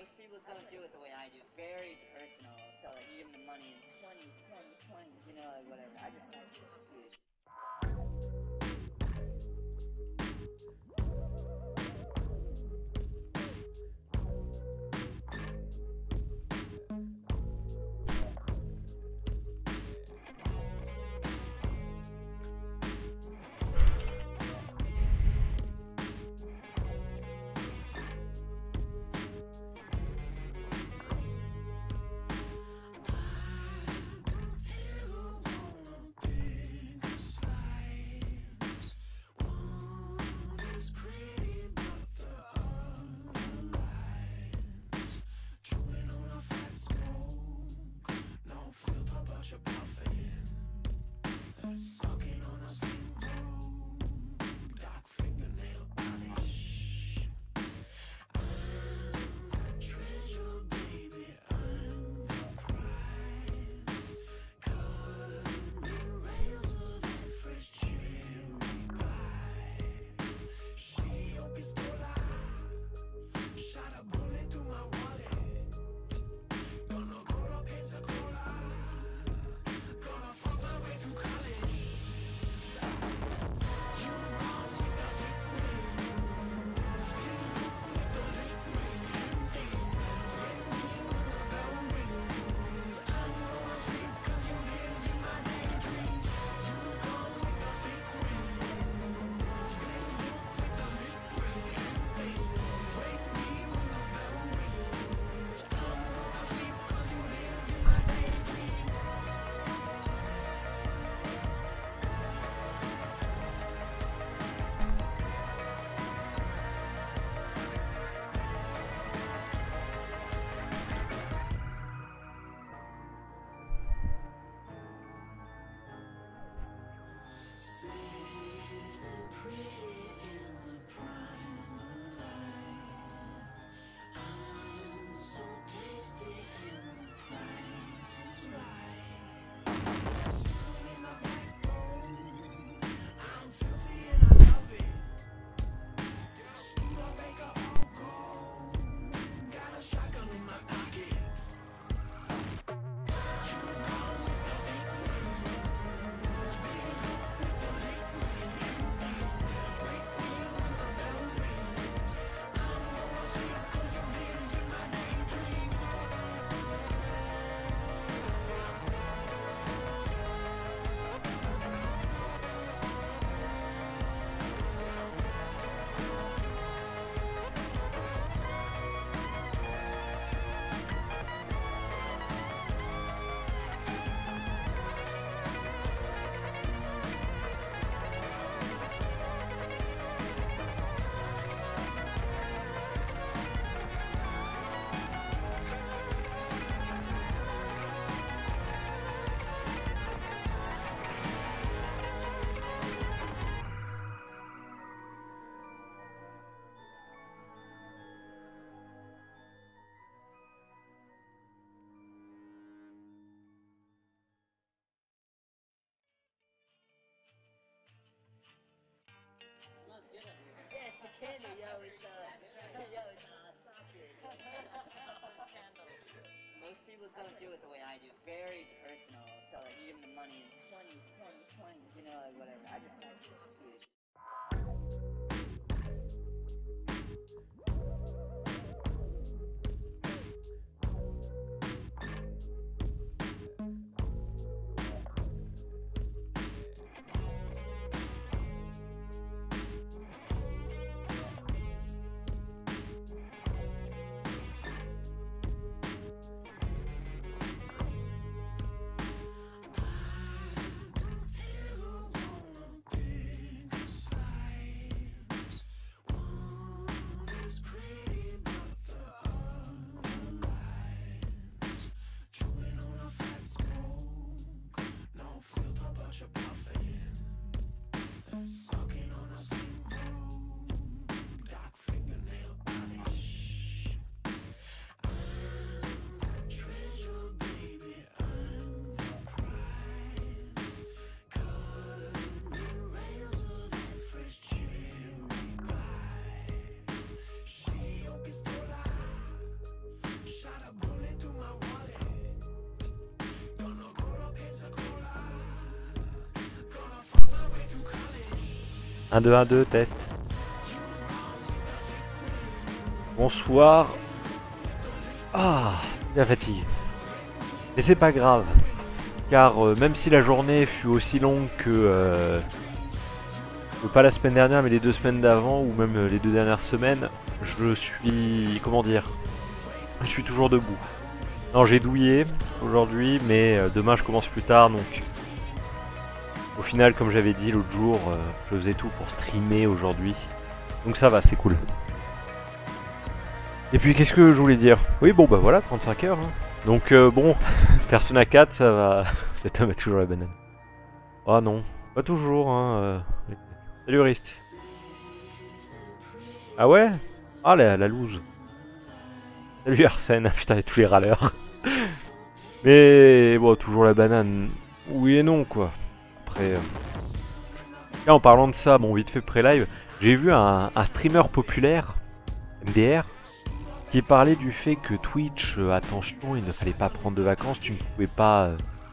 Most people don't do it the way I do. Very personal. So like you give them the money in 20s, 10s, 20s, you know, like whatever. I just like sausage. Yeah, it's the candle, it's sausage. Sausage candle. Most people don't do it the way I do. Very personal. So like you give them the money in 20s, 10s, 20s, you know, like whatever. I just like sausage. 1, 2, 1, 2, test. Bonsoir. Ah, la fatigue. Mais c'est pas grave. Car même si la journée fut aussi longue que... pas la semaine dernière, mais les 2 semaines d'avant, ou même les 2 dernières semaines, je suis... comment dire? Je suis toujours debout. Non, j'ai douillé aujourd'hui, mais demain je commence plus tard, donc... Au final, comme j'avais dit l'autre jour, je faisais tout pour streamer aujourd'hui. Donc ça va, c'est cool. Et puis qu'est-ce que je voulais dire? Oui, bon bah voilà, 35 heures. Hein. Donc bon, Persona 4, ça va... Cet homme a toujours la banane. Oh non, pas toujours, hein. Salut Rist. Ah ouais? Ah la loose. Salut Arsène, putain, il y a tous les râleurs. Mais bon, toujours la banane. Oui et non, quoi. Après... Là, en parlant de ça, bon, vite fait pré-live, j'ai vu un streamer populaire, MDR, qui parlait du fait que Twitch, attention, il ne fallait pas prendre de vacances, tu ne pouvais pas...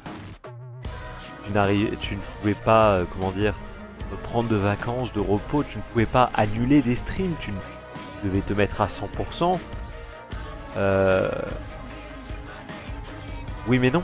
tu ne pouvais pas, comment dire, prendre de vacances, de repos, tu ne pouvais pas annuler des streams, tu devais te mettre à 100%. Oui mais non.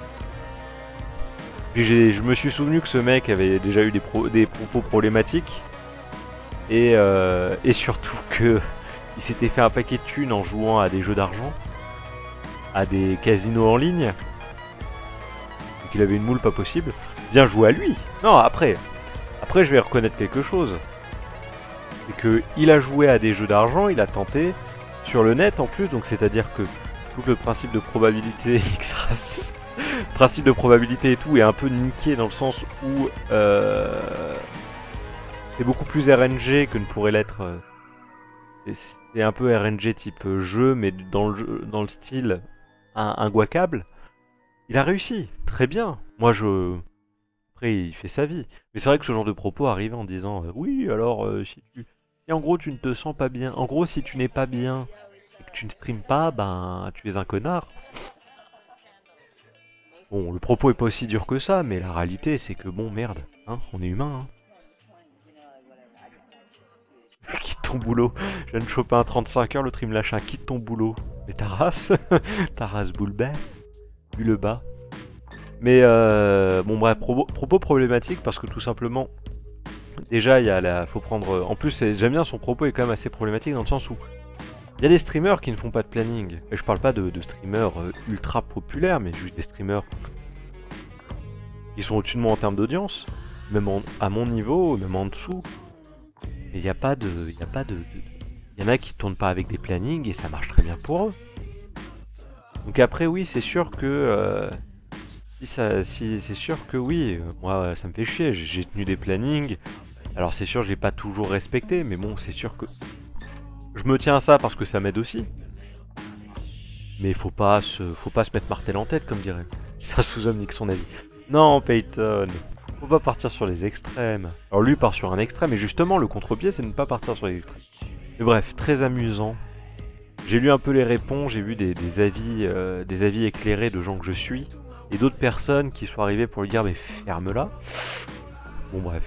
Puis je me suis souvenu que ce mec avait déjà eu des propos problématiques. Et surtout que il s'était fait un paquet de thunes en jouant à des jeux d'argent, à des casinos en ligne. Donc il avait une moule pas possible. Bien joué à lui. Non, après je vais reconnaître quelque chose. C'est que il a joué à des jeux d'argent, il a tenté sur le net en plus, donc c'est-à-dire que tout le principe de probabilité principe de probabilité et tout est un peu niqué dans le sens où c'est beaucoup plus RNG que ne pourrait l'être. C'est un peu RNG type jeu, mais dans le style un guacable. Il a réussi, très bien. Moi je... Après il fait sa vie. Mais c'est vrai que ce genre de propos arrive en disant oui alors si en gros tu ne te sens pas bien, en gros si tu n'es pas bien et que tu ne streames pas, ben tu es un connard. Bon, le propos est pas aussi dur que ça, mais la réalité c'est que bon merde, hein, on est humain. Hein. Quitte ton boulot, je viens de choper un 35 heures, l'autre il me lâche un quitte ton boulot. Mais ta race, ta race boule bas, vu le bas. Mais bon bref, propos problématique parce que tout simplement, déjà il y a la, faut prendre, en plus j'aime bien son propos est quand même assez problématique dans le sens où il y a des streamers qui ne font pas de planning. Et je parle pas de streamers ultra populaires, mais juste des streamers qui sont au-dessus de moi en termes d'audience, même à mon niveau, même en dessous. Et il n'y a pas de, il y en a qui tournent pas avec des plannings et ça marche très bien pour eux. Donc après oui, c'est sûr que c'est sûr que oui, moi ça me fait chier, j'ai tenu des plannings. Alors c'est sûr, je l'ai pas toujours respecté, mais bon, c'est sûr que je me tiens à ça parce que ça m'aide aussi. Mais faut pas se mettre martel en tête, comme dirait. Ça sous-homme nique son avis. Non, Peyton, faut pas partir sur les extrêmes. Alors lui part sur un extrême, et justement le contre-pied c'est de ne pas partir sur les extrêmes. Mais bref, très amusant. J'ai lu un peu les réponses, j'ai vu des avis éclairés de gens que je suis. Et d'autres personnes qui sont arrivées pour lui dire mais ferme-la. Bon bref.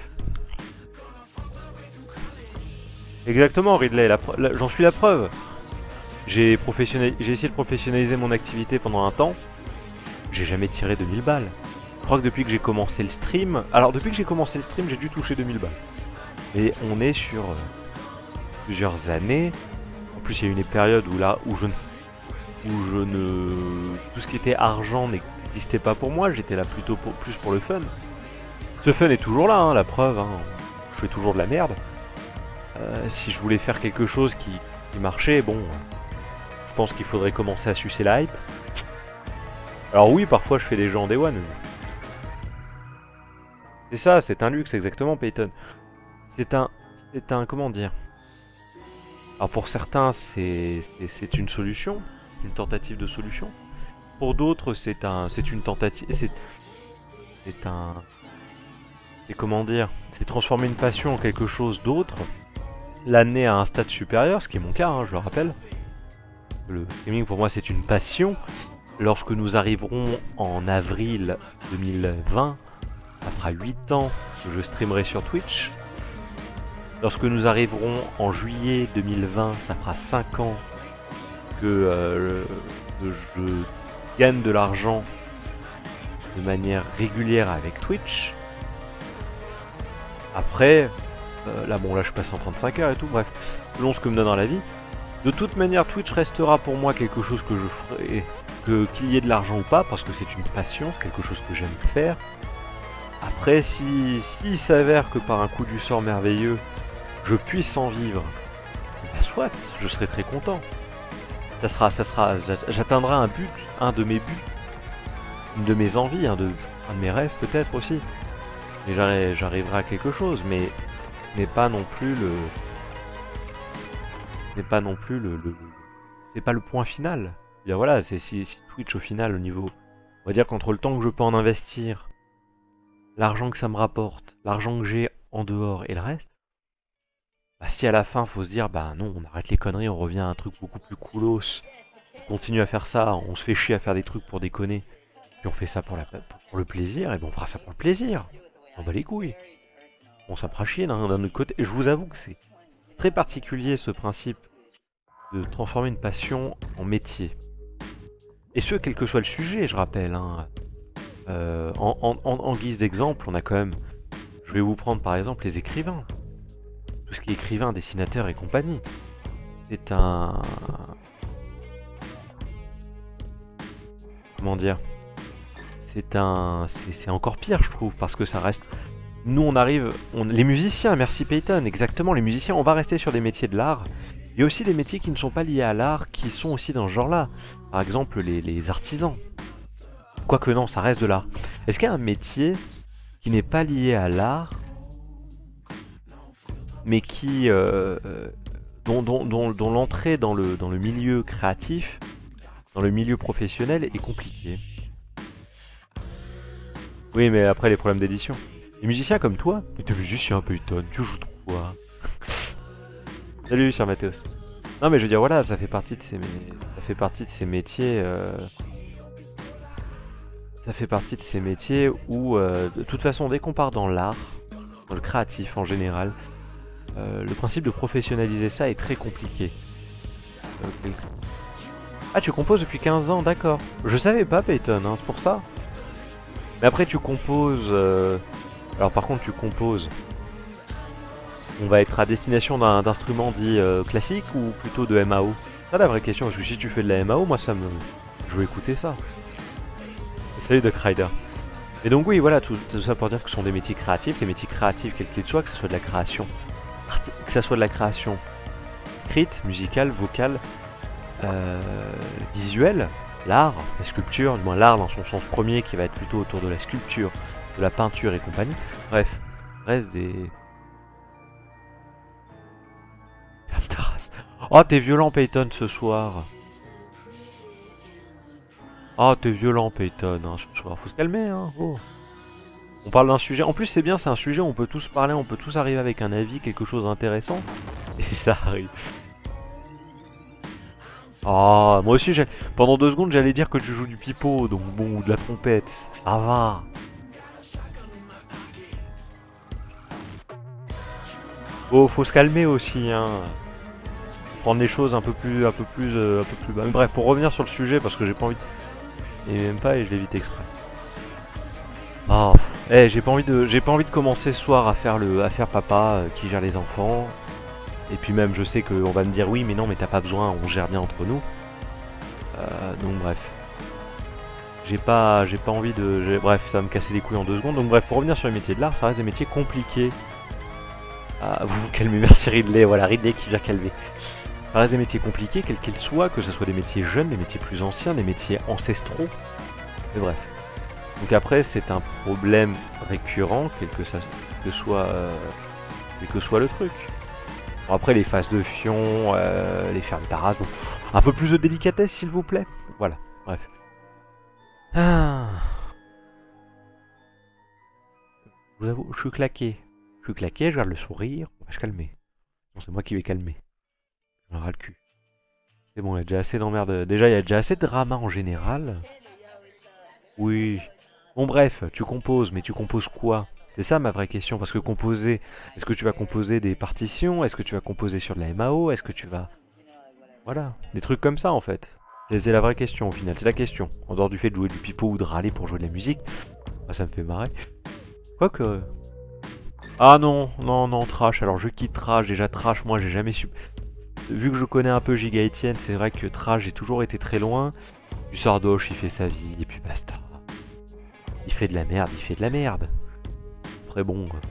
Exactement Ridley, j'en suis la preuve. J'ai essayé de professionnaliser mon activité pendant un temps. J'ai jamais tiré 2000 balles. Je crois que depuis que j'ai commencé le stream... Alors depuis que j'ai commencé le stream, j'ai dû toucher 2000 balles. Et on est sur plusieurs années. En plus il y a eu une période où tout ce qui était argent n'existait pas pour moi. J'étais là plutôt plus pour le fun. Ce fun est toujours là, hein, la preuve. Hein. Je fais toujours de la merde. Si je voulais faire quelque chose qui marchait, bon, je pense qu'il faudrait commencer à sucer la hype. Alors oui, parfois je fais des jeux en Day One. C'est ça, c'est un luxe, exactement, Peyton. C'est un, comment dire. Alors pour certains, c'est une solution, une tentative de solution. Pour d'autres, c'est une tentative, c'est comment dire, c'est transformer une passion en quelque chose d'autre. L'amener à un stade supérieur, ce qui est mon cas, hein, je le rappelle. Le streaming pour moi c'est une passion. Lorsque nous arriverons en avril 2020, après 8 ans que je streamerai sur Twitch, lorsque nous arriverons en juillet 2020, ça fera 5 ans que je gagne de l'argent de manière régulière avec Twitch. Après, là bon là je passe en 35 heures et tout, bref, selon ce que me donnera la vie. De toute manière, Twitch restera pour moi quelque chose que je ferai, qu'il y ait de l'argent ou pas, parce que c'est une passion, c'est quelque chose que j'aime faire. Après, s'il s'avère que par un coup du sort merveilleux, je puisse en vivre, bah soit, je serai très content. J'atteindrai un but, un de mes buts, une de mes envies, un de mes rêves peut-être aussi. Et j'arriverai à quelque chose, mais pas non plus le... c'est pas le point final. Bien voilà, c'est si Twitch au final au niveau, on va dire qu'entre le temps que je peux en investir, l'argent que ça me rapporte, l'argent que j'ai en dehors et le reste, bah si à la fin faut se dire bah non, on arrête les conneries, on revient à un truc beaucoup plus coolos, on continue à faire ça, on se fait chier à faire des trucs pour déconner, puis on fait ça pour le plaisir, et ben on fera ça pour le plaisir. On bat les couilles. On ça fera chier d'un autre côté. Et je vous avoue que c'est très particulier ce principe de transformer une passion en métier. Et ce, quel que soit le sujet, je rappelle. Hein. En guise d'exemple, on a quand même... Je vais vous prendre par exemple les écrivains. Tout ce qui est écrivain, dessinateur et compagnie. C'est un... Comment dire ? C'est encore pire, je trouve, parce que ça reste... Nous, on arrive... Les musiciens, merci Peyton, exactement, les musiciens, on va rester sur des métiers de l'art. Il y a aussi des métiers qui ne sont pas liés à l'art, qui sont aussi dans ce genre-là. Par exemple, les artisans. Quoique non, ça reste de l'art. Est-ce qu'il y a un métier qui n'est pas lié à l'art, mais qui... dont l'entrée dans le milieu créatif, dans le milieu professionnel, est compliquée? Oui, mais après, les problèmes d'édition. Les musiciens comme toi, mais t'es musicien, Peyton, tu joues trop quoi? Salut, cher Mathéos. Non, mais je veux dire, voilà, ça fait partie de ces métiers. Ça fait partie de ces métiers où, de toute façon, dès qu'on part dans l'art, dans le créatif en général, le principe de professionnaliser ça est très compliqué. Ah, tu composes depuis 15 ans, d'accord. Je savais pas, Peyton, hein, c'est pour ça. Mais après, tu composes... Alors par contre, tu composes... On va être à destination d'instruments dits classiques ou plutôt de MAO? C'est ça la vraie question, parce que si tu fais de la MAO, moi ça me... Je veux écouter ça. Et salut Duck Rider. Et donc oui, voilà, tout ça pour dire que ce sont des métiers créatifs. Les métiers créatifs, quels qu'ils soient, que ce soit de la création... Que ce soit de la création écrite, musicale, vocale, visuelle, l'art, la sculpture, du moins l'art dans son sens premier qui va être plutôt autour de la sculpture, de la peinture et compagnie. Bref, reste des... Oh, t'es violent, Peyton, ce soir. Oh, t'es violent, Peyton, hein, ce soir. Faut se calmer, hein. Oh. On parle d'un sujet... En plus, c'est bien, c'est un sujet où on peut tous parler, on peut tous arriver avec un avis, quelque chose d'intéressant. Et ça arrive. Oh, moi aussi, pendant 2 secondes, j'allais dire que tu joues du pipeau, donc bon, ou de la trompette. Ça va. Oh, faut se calmer aussi, hein. Prendre les choses un peu plus bas. Mais bref, pour revenir sur le sujet, parce que j'ai pas envie de... Et même pas, et je l'évite exprès. Oh, j'ai pas envie de commencer ce soir à faire papa qui gère les enfants. Et puis même, je sais qu'on va me dire oui, mais non, mais t'as pas besoin, on gère bien entre nous. Donc bref. J'ai pas envie de... Bref, ça va me casser les couilles en 2 secondes. Donc bref, pour revenir sur les métiers de l'art, ça reste des métiers compliqués. Ah, vous vous calmez, merci Ridley, voilà, Ridley qui vient calmer. Ça reste des métiers compliqués, quels qu'ils soient, que ce soit des métiers jeunes, des métiers plus anciens, des métiers ancestraux. Mais bref. Donc après, c'est un problème récurrent, quel que soit le truc. Bon, après, les phases de fion, les fermes taras, donc un peu plus de délicatesse, s'il vous plaît. Voilà, bref. Ah. Je vous avoue, je suis claqué. Je garde le sourire, on va se calmer. Non, c'est moi qui vais calmer. J'en ras le cul. C'est bon, il y a déjà assez d'emmerdes. Déjà, il y a déjà assez de drama en général. Oui. Bon, bref, tu composes, mais tu composes quoi? C'est ça ma vraie question, parce que composer, est-ce que tu vas composer des partitions? Est-ce que tu vas composer sur de la MAO? Est-ce que tu vas... Voilà, des trucs comme ça en fait. C'est la vraie question au final, c'est la question. En dehors du fait de jouer du pipeau ou de râler pour jouer de la musique, bah, ça me fait marrer. Quoique... Ah non, non, non, Trash, alors je quitte Trash, déjà Trash, moi j'ai jamais su... Vu que je connais un peu Giga Etienne, c'est vrai que Trash, j'ai toujours été très loin. Du Sardoche, il fait sa vie, et puis basta. Il fait de la merde, il fait de la merde. Très bon, quoi.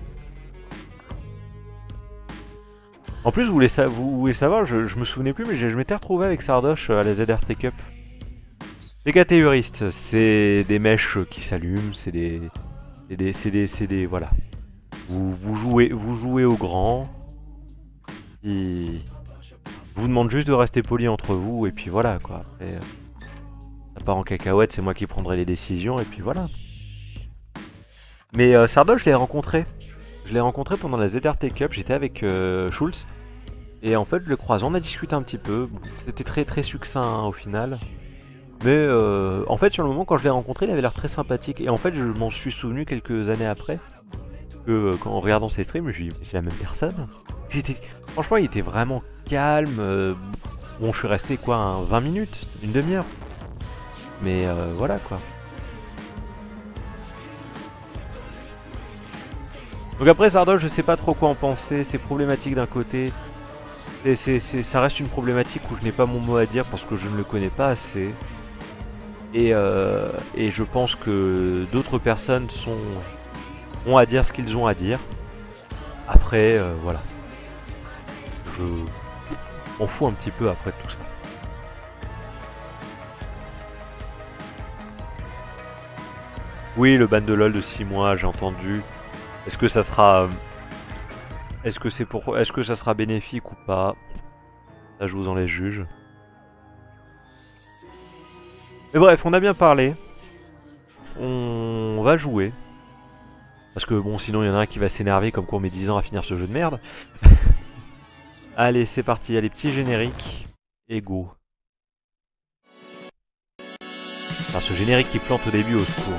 En plus, vous voulez savoir, je me souvenais plus, mais je m'étais retrouvé avec Sardoche à la ZRT Cup. Les catégoristes, c'est des mèches qui s'allument, c'est des... Voilà. Vous jouez au grand. Ils vous demandent juste de rester poli entre vous, et puis voilà, quoi. Après, ça part en cacahuète, c'est moi qui prendrai les décisions, et puis voilà. Mais Sardoche, je l'ai rencontré. Je l'ai rencontré pendant la ZRT Cup, j'étais avec Schulz. Et en fait, je le croise, on a discuté un petit peu. Bon, c'était très très succinct hein, au final. Mais en fait, sur le moment, quand je l'ai rencontré, il avait l'air très sympathique. Et en fait, je m'en suis souvenu quelques années après. Que en regardant ses streams, je me suis dit, c'est la même personne. Franchement, il était vraiment calme. Bon, je suis resté quoi, 20 minutes, une demi-heure. Mais voilà quoi. Donc après Sardoche, je sais pas trop quoi en penser, c'est problématique d'un côté. Ça reste une problématique où je n'ai pas mon mot à dire parce que je ne le connais pas assez. Et je pense que d'autres personnes ont à dire ce qu'ils ont à dire. Après, voilà. Je m'en fous un petit peu après tout ça. Oui, le ban de LOL de 6 mois, j'ai entendu. Est-ce que ça sera... Est-ce que ça sera bénéfique ou pas? Ça, je vous en laisse juge. Mais bref, on a bien parlé. On va jouer. Parce que bon, sinon il y en a un qui va s'énerver comme quoi on met 10 ans à finir ce jeu de merde. Allez, c'est parti, allez, petit générique. Et go. Enfin, ce générique qui plante au début, au secours.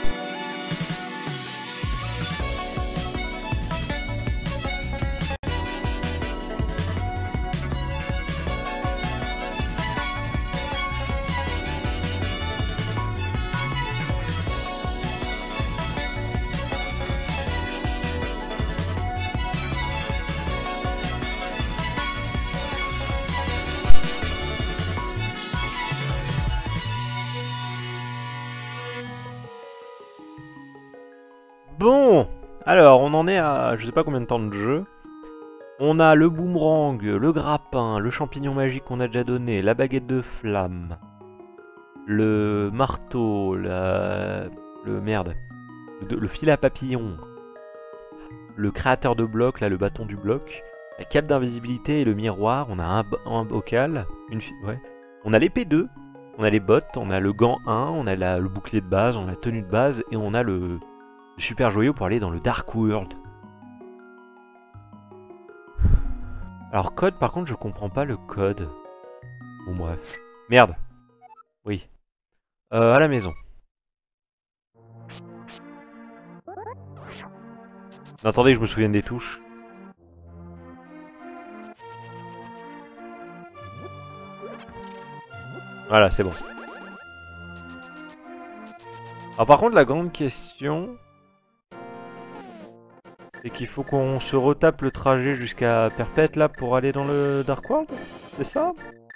Bon, alors on en est à je sais pas combien de temps de jeu. On a le boomerang, le grappin, le champignon magique qu'on a déjà donné, la baguette de flamme, le marteau, le filet à papillon, le créateur de blocs, là le bâton du bloc, la cape d'invisibilité et le miroir. On a un bocal, ouais. On a l'épée 2, on a les bottes, on a le gant 1, on a le bouclier de base, on a la tenue de base et on a le super joyau pour aller dans le Dark World. Alors code par contre je comprends pas le code. Bon bref. Merde. Oui. À la maison. Attendez que je me souvienne des touches. Voilà, c'est bon. Alors par contre la grande question... c'est qu'il faut qu'on se retape le trajet jusqu'à Perpète là pour aller dans le Dark World. C'est ça?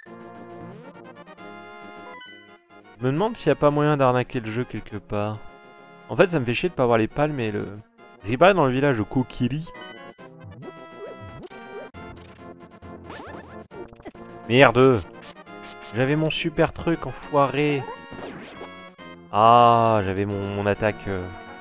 Je me demande s'il n'y a pas moyen d'arnaquer le jeu quelque part. En fait ça me fait chier de pas avoir les palmes et le... c'est pareil dans le village de Kokiri. Merde! J'avais mon super truc enfoiré. Ah, j'avais mon attaque...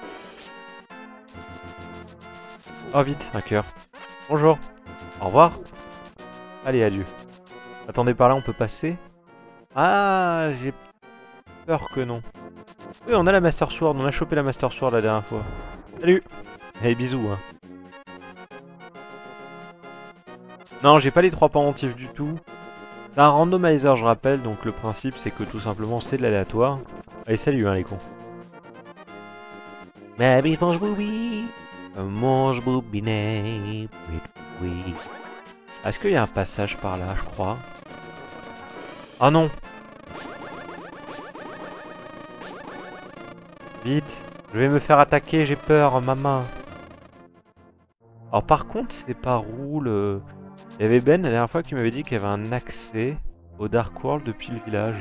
Oh vite, un cœur. Bonjour. Au revoir. Allez, adieu. Attendez, par là on peut passer. Ah, j'ai peur que non. Oui, on a la Master Sword, on a chopé la Master Sword la dernière fois. Salut. Allez, bisous. Hein. Non, j'ai pas les 3 pendentifs du tout. C'est un randomizer, je rappelle, donc le principe c'est que tout simplement c'est de l'aléatoire. Allez, salut hein les cons. Ma vie pense oui. Mange boubinet. Oui, oui. Est-ce qu'il y a un passage par là, je crois? Ah non! Vite! Je vais me faire attaquer, j'ai peur, maman! Alors par contre, c'est par où le... Il y avait Ben la dernière fois qui m'avait dit qu'il y avait un accès au Dark World depuis le village.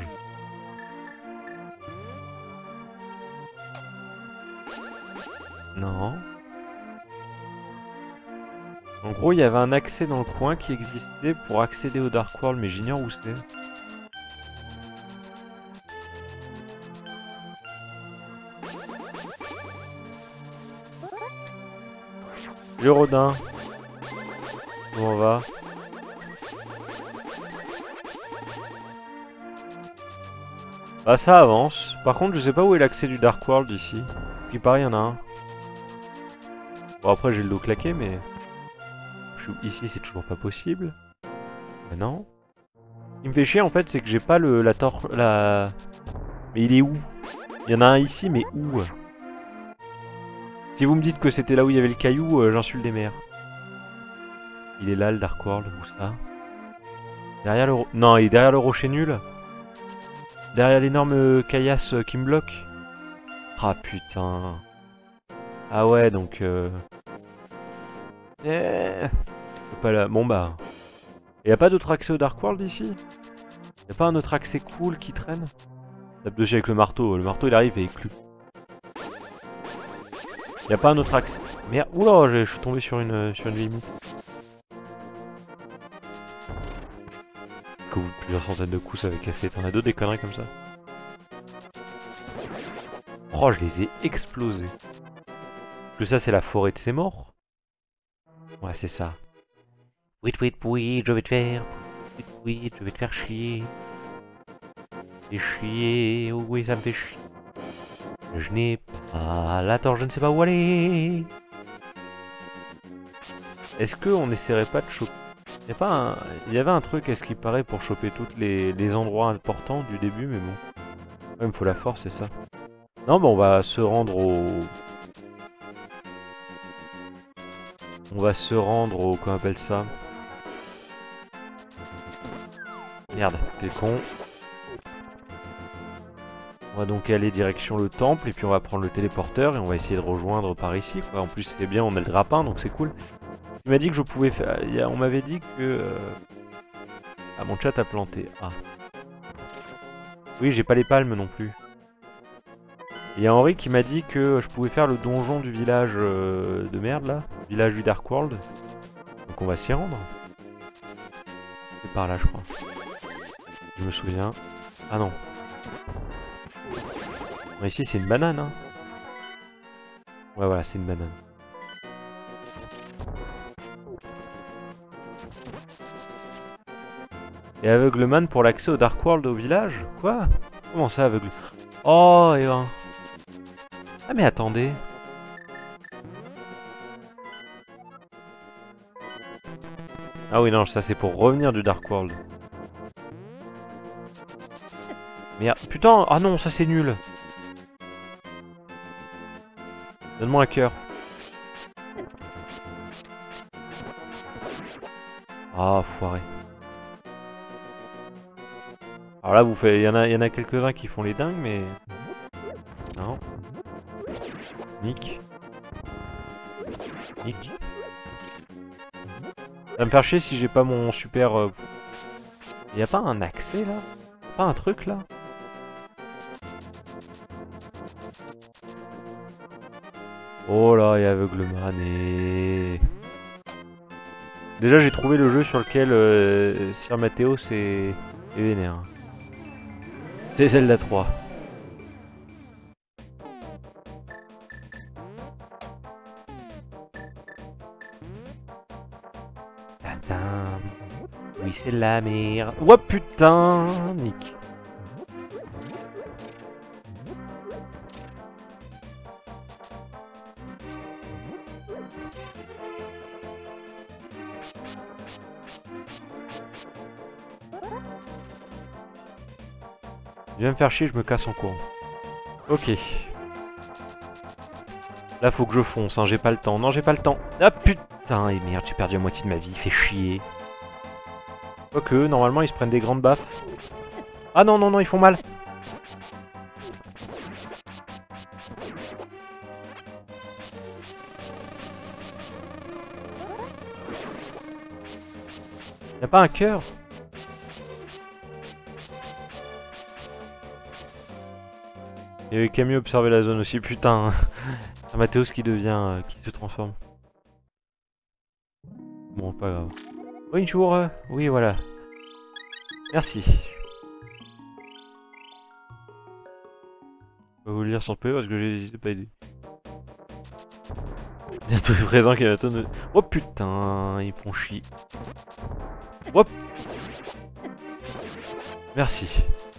Non. En gros, il y avait un accès dans le coin qui existait pour accéder au Dark World, mais j'ignore où c'est. Le Rodin. Comment on va? Bah ça avance. Par contre, je sais pas où est l'accès du Dark World ici. Il paraît, il y en a un. Bon, après, j'ai le dos claqué, mais... Ici, c'est toujours pas possible. Mais non. Ce qui me fait chier, en fait, c'est que j'ai pas la... Mais il est où? Il y en a un ici, mais où? Si vous me dites que c'était là où il y avait le caillou, j'insulte des mers. Il est là, le Dark World, où ça? Derrière le... Non, il est derrière le rocher nul. Derrière l'énorme caillasse qui me bloque. Ah putain. Ah ouais, donc... Pas là. Bon bah... Y a pas d'autre accès au Dark World ici? Y a pas un autre accès cool qui traîne? Tape dessus avec le marteau il arrive et il clou. Y a pas un autre accès? Merde, oula, je suis tombé sur une limite. Qu'au bout de plusieurs centaines de coups ça avait cassé. T'en as d'autres des conneries comme ça? Oh, je les ai explosés. Que ça c'est la forêt de ses morts? Ouais, c'est ça. Oui, je vais te faire. Oui, je vais te faire chier. Et chier, oh oui, ça me fait chier. Je n'ai pas la torche, je ne sais pas où aller. Est-ce qu'on essaierait pas de choper... Il y avait un truc, est-ce qu'il paraît, pour choper tous les endroits importants du début, mais bon. Ouais, il me faut la force, c'est ça. Non, bah on va se rendre au... On va se rendre au... Comment on appelle ça? Merde, quel con. On va donc aller direction le temple, et puis on va prendre le téléporteur, et on va essayer de rejoindre par ici, quoi. En plus, c'est bien, on a le grappin, donc c'est cool. Il m'a dit que je pouvais faire... On m'avait dit que... Ah, mon chat a planté. Ah. Oui, j'ai pas les palmes non plus. Il y a Henri qui m'a dit que je pouvais faire le donjon du village de merde, là. Village du Dark World. Donc on va s'y rendre. C'est par là, je crois. Je me souviens. Ah non. Bon, ici, c'est une banane, hein. Ouais, voilà, c'est une banane. Et aveugleman pour l'accès au Dark World au village? Quoi? Comment ça, aveugle? Oh, et ben... Ah mais attendez. Ah oui, non, ça c'est pour revenir du Dark World. Merde, putain, ah non, ça c'est nul. Donne-moi un cœur. Ah, foiré. Alors là, vous faites, il y en a quelques-uns qui font les dingues, mais... Non. Nick. Nick. Ça va me faire chier si j'ai pas mon super... Y a pas un accès là? Pas un truc là? Oh là, il y a aveugleman et... Déjà j'ai trouvé le jeu sur lequel Sir Mathéo est vénère. C'est Zelda 3. Oui, c'est la merde. Oh putain, Nick. Je viens me faire chier, je me casse en courant. Ok. Là, faut que je fonce, hein, j'ai pas le temps. Non, j'ai pas le temps. Ah putain, et merde, j'ai perdu la moitié de ma vie, fait chier. Quoique, normalement, ils se prennent des grandes baffes. Ah non, non, non, ils font mal. Y'a pas un cœur? Et Camille observer la zone aussi, putain. Un Mathéos qui devient... qui se transforme. Bon, pas grave. Bonjour. Oui, voilà. Merci. Je vais vous le lire sur le PE parce que j'ai pas aidé. Bientôt présent qu'il y a la tonne de... Oh putain, ils font chier. Hop. Merci.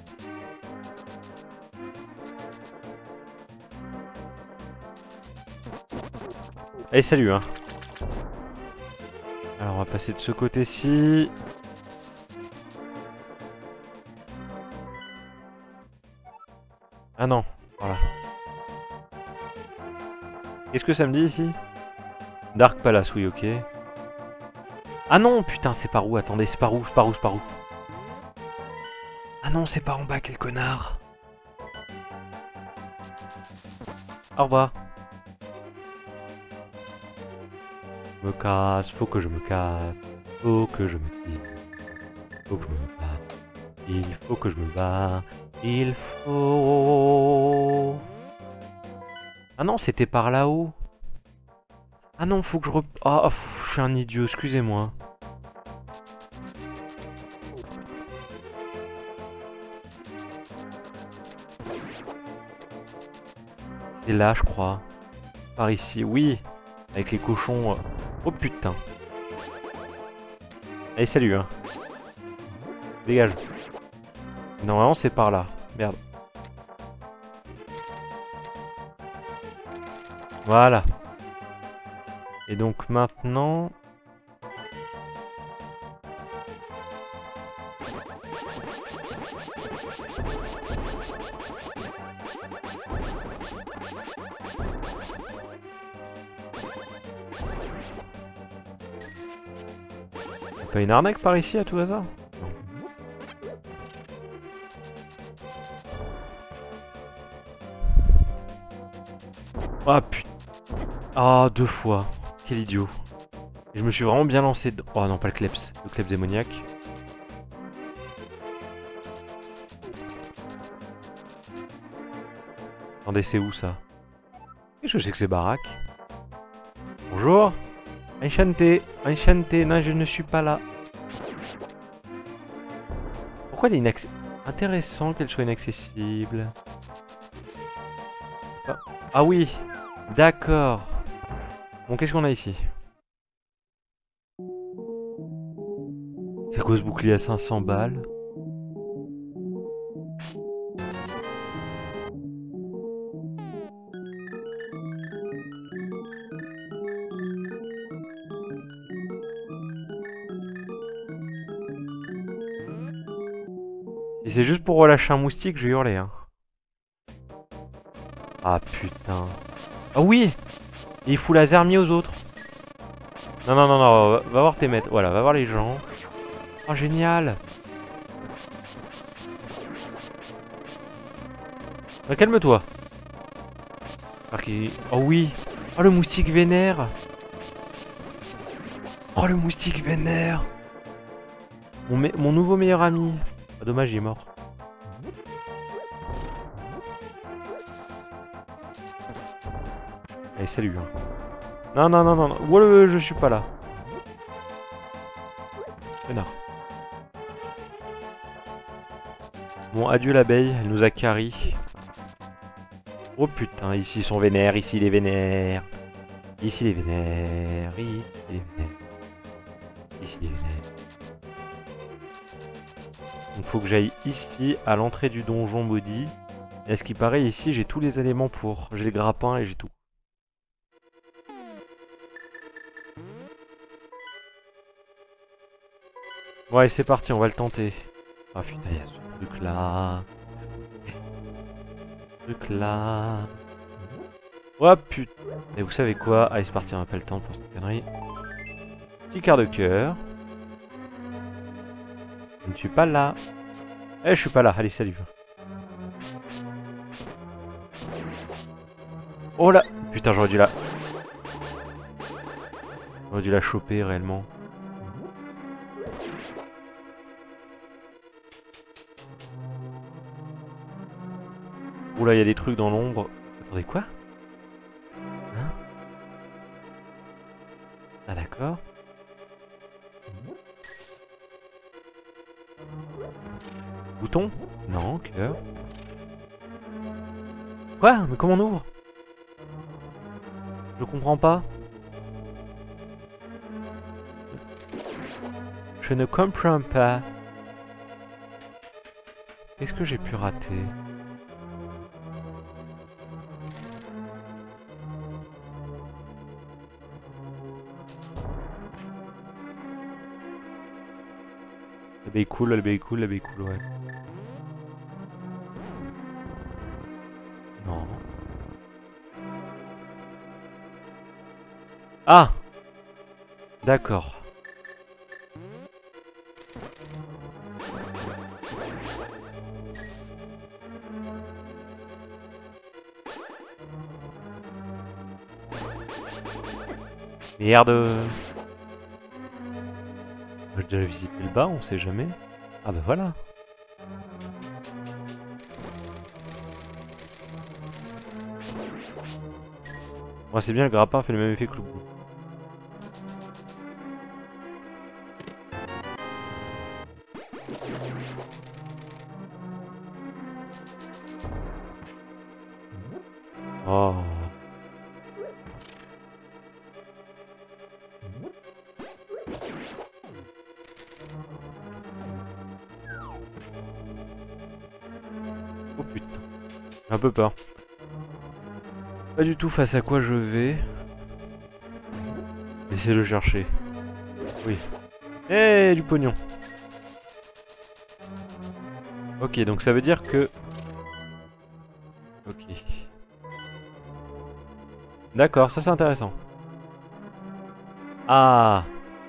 Allez, salut, hein. Alors, on va passer de ce côté-ci. Ah non, voilà. Qu'est-ce que ça me dit ici? Dark Palace, oui, ok. Ah non, putain, c'est par où? Attendez, c'est par où? C'est par où? C'est par où? Ah non, c'est par en bas, quel connard. Au revoir. Je me casse, faut que je me casse. Faut que je me tire. Faut que je me bats. Il faut que je me bats. Il faut... Ah non, c'était par là-haut. Ah non, faut que je Ah, je suis un idiot, excusez-moi. C'est là, je crois. Par ici, oui. Avec les cochons. Oh putain. Allez, salut, hein. Dégage. Normalement, c'est par là. Merde. Voilà. Et donc maintenant... Pas une arnaque par ici à tout hasard? Ah putain. Ah, 2 fois. Quel idiot. Et je me suis vraiment bien lancé dedans. Oh non, pas le kleps. Le kleps démoniaque. Attendez, c'est où ça? Qu'est-ce que c'est que ces baraques? Bonjour. Enchanté. Enchanté. Non, je ne suis pas là. Pourquoi elle est inaccessible? Intéressant qu'elle soit inaccessible. Ah oui. D'accord. Bon, qu'est-ce qu'on a ici? C'est quoi ce bouclier à 500 balles? Si c'est juste pour relâcher un moustique, je vais hurler, hein. Ah putain. Ah oui! Et il fout laser mis aux autres. Non, non, non, non, va voir tes maîtres. Voilà, va voir les gens. Oh, génial! Bah, calme-toi. Oh oui! Oh, le moustique vénère! Oh, le moustique vénère! Mon nouveau meilleur ami. Ah, dommage, il est mort. Allez, salut. Hein. Non, non, non, non, non. Ouais, je suis pas là. Connard. Bon, adieu l'abeille, elle nous a carry. Oh putain, ici ils sont vénères, ici il est vénère. Ici il est vénère, ici il est vénère. Ici il est vénère. Donc faut que j'aille ici, à l'entrée du donjon maudit. Et à ce qui paraît, ici j'ai tous les éléments pour. J'ai les grappins et j'ai tout. Ouais, c'est parti, on va le tenter. Ah putain, il y a ce truc là. Ce truc là. Oh putain. Et vous savez quoi? Allez, c'est parti, on n'a pas le temps pour cette connerie. Petit quart de cœur. Je ne suis pas là. Eh, je suis pas là. Allez, salut. Oh là! Putain, j'aurais dû la... J'aurais dû la choper réellement. Oula, il y a des trucs dans l'ombre. Attendez, quoi? Hein? Ah d'accord. Bouton? Non, cœur. Quoi? Mais comment on ouvre? Je comprends pas. Je ne comprends pas. Qu'est-ce que j'ai pu rater? La baie cool, la baie cool, la baie cool, ouais. Non. Ah! D'accord. Merde. J'ai déjà visité le bas, on sait jamais. Ah bah voilà. Moi c'est bien, le grappin fait le même effet que le bout. Oh. Oh putain. J'ai un peu peur. Pas du tout face à quoi je vais. Essayer de le chercher. Oui. Eh, du pognon. Ok, donc ça veut dire que... Ok. D'accord, ça c'est intéressant. Ah.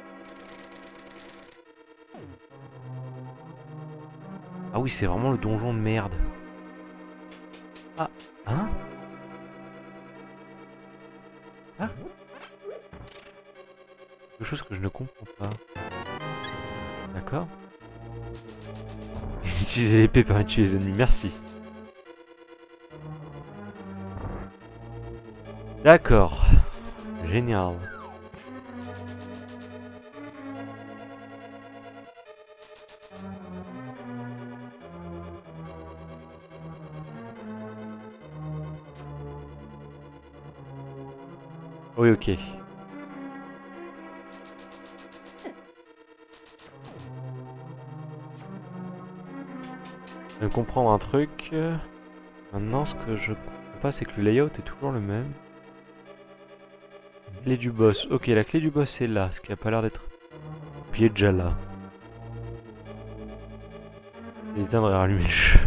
Ah oui, c'est vraiment le donjon de merde. Ah. Hein? Ah. Quelque chose que je ne comprends pas. D'accord. Utiliser l'épée pour tuer les ennemis, merci. D'accord. Génial. Oui, ok. Je viens de comprendre un truc. Maintenant, ce que je comprends pas, c'est que le layout est toujours le même. Clé du boss. Ok, la clé du boss est là, ce qui a pas l'air d'être... Puis il est déjà là. Il éteindre et rallumer le jeu.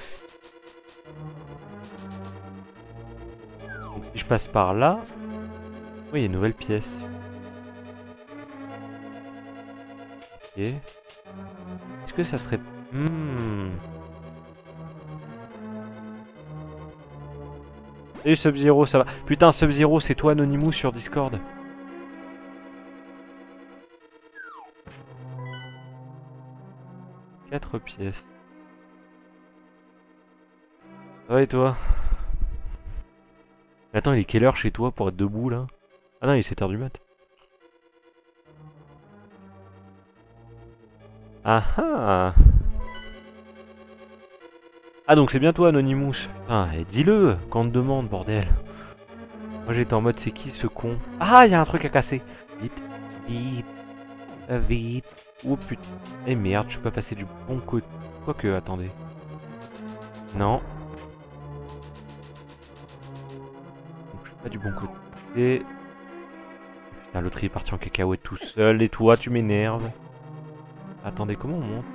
Donc si je passe par là... Oui, il y a une nouvelle pièce. Ok. Est-ce que ça serait... Salut Sub-Zero, ça va? Putain, Sub-Zero, c'est toi Anonymous sur Discord? Quatre pièces. Ça va et toi? Mais attends, il est quelle heure chez toi pour être debout là? Ah non, il est 7h du mat. Ah ah! Ah donc c'est bien toi Anonymous. Putain, et dis-le quand on te demande, bordel. Moi j'étais en mode c'est qui ce con? Ah, il y a un truc à casser. Vite, vite, vite. Oh putain. Eh merde, je peux pas passer du bon côté. Quoique, attendez. Non. Donc je suis pas du bon côté. Putain, l'autre il est parti en cacahuète tout seul. Et toi, tu m'énerves. Attendez, comment on monte?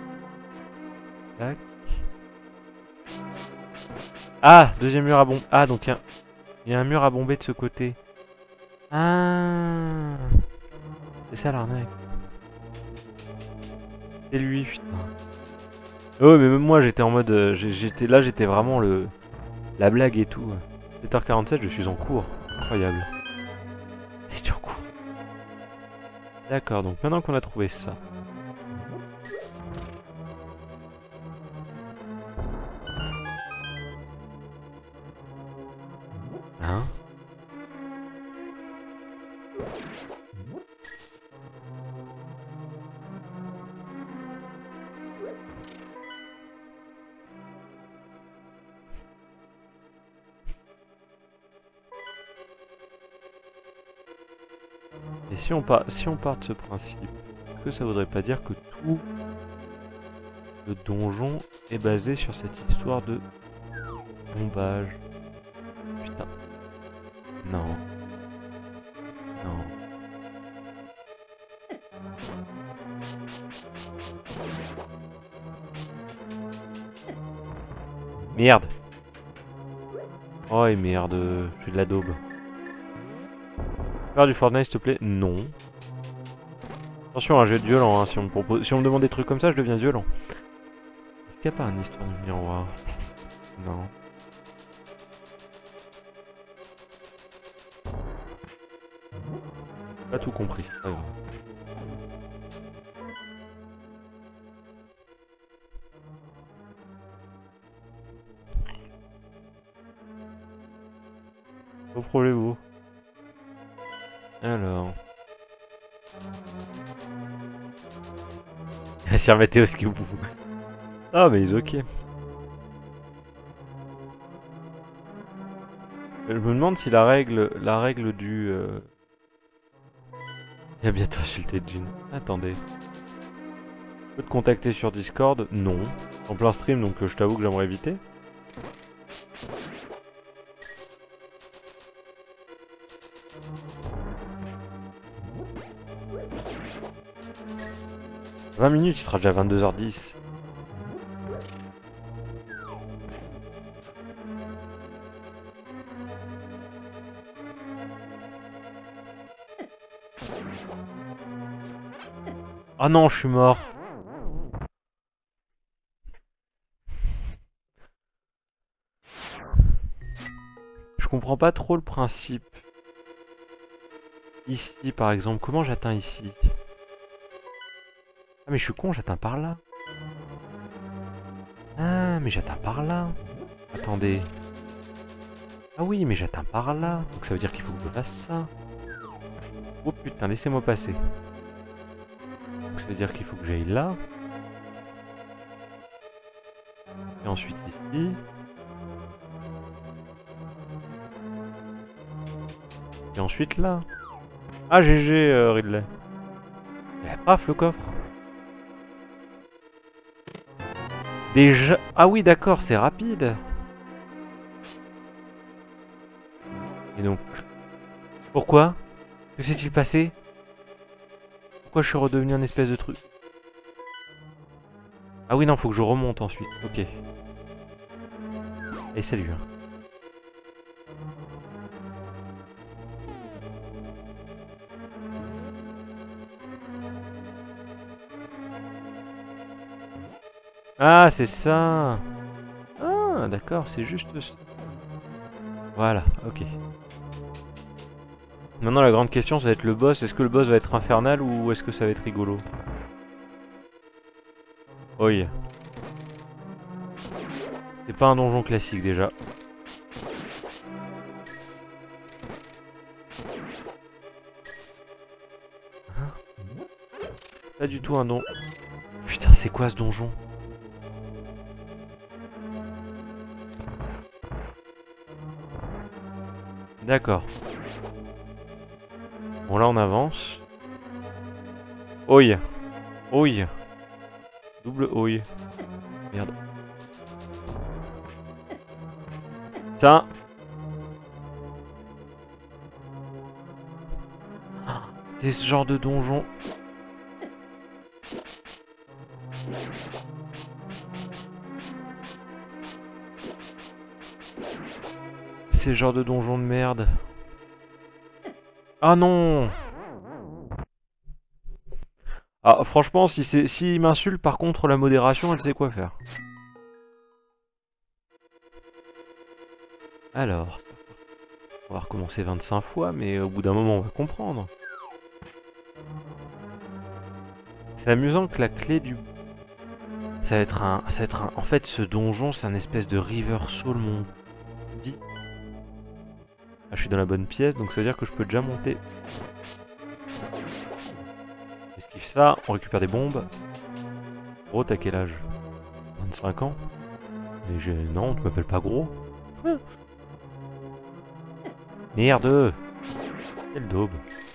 Tac. Ah, deuxième mur à bombe. Ah, donc il y a Il y a un mur à bomber de ce côté. Ah, c'est ça l'arnaque. C'est lui, putain. Oh, mais même moi, j'étais en mode... j'étais vraiment la blague et tout. 7h47, je suis en cours. Incroyable. J'étais en cours. D'accord, donc maintenant qu'on a trouvé ça... Hein? Et si on part de ce principe, est-ce que ça voudrait pas dire que tout le donjon est basé sur cette histoire de bombage? Putain. Non. Non. Merde. Oh et merde, je fais de la daube. Faire du Fortnite s'il te plaît? Non. Attention, hein, je vais être violent, hein, si on me demande des trucs comme ça, je deviens violent. Est-ce qu'il n'y a pas une histoire de miroir? Non. Pas tout compris, c'est pas grave. Au problème. Alors. Sir Mathéo Skibou. Ah mais ils ok. Je me demande si la règle du... Il y a bientôt insulté Jin. Attendez. Je peux te contacter sur Discord? Non. En plein stream, donc je t'avoue que j'aimerais éviter. « 20 minutes, il sera déjà 22h10. » Ah non, je suis mort. Je comprends pas trop le principe. Ici, par exemple, comment j'atteins ici? Ah mais je suis con, j'atteins par là. Ah mais j'atteins par là. Attendez. Ah oui mais j'atteins par là. Donc ça veut dire qu'il faut que je fasse ça. Oh putain, laissez-moi passer. Donc ça veut dire qu'il faut que j'aille là. Et ensuite ici. Et ensuite là. Ah GG Ridley. Paf le coffre. Déjà... Ah oui d'accord, c'est rapide. Et donc... Pourquoi? Que s'est-il passé? Pourquoi je suis redevenu un espèce de truc? Ah oui non, faut que je remonte ensuite. Ok. Et salut. Ah, c'est ça. Ah, d'accord, c'est juste ça. Voilà, ok. Maintenant, la grande question, ça va être le boss. Est-ce que le boss va être infernal ou est-ce que ça va être rigolo? Oui. C'est pas un donjon classique, déjà. Hein? Pas du tout un don... Putain, c'est quoi ce donjon? D'accord. Bon, là, on avance. Oi. Oi. Double oi. Merde. Putain. C'est ce genre de donjon. ces genres de donjons de merde. Ah non! Ah, franchement, s'il m'insulte, par contre, la modération, elle sait quoi faire. Alors, on va recommencer 25 fois, mais au bout d'un moment, on va comprendre. C'est amusant que la clé du... Ça va être un... En fait, ce donjon, c'est un espèce de River Soul, mon... vie. Ah, je suis dans la bonne pièce, donc ça veut dire que je peux déjà monter. J'esquive ça, on récupère des bombes. Gros, t'as quel âge? 25 ans? Mais j'ai... Non, tu m'appelles pas gros. Merde! Quelle daube.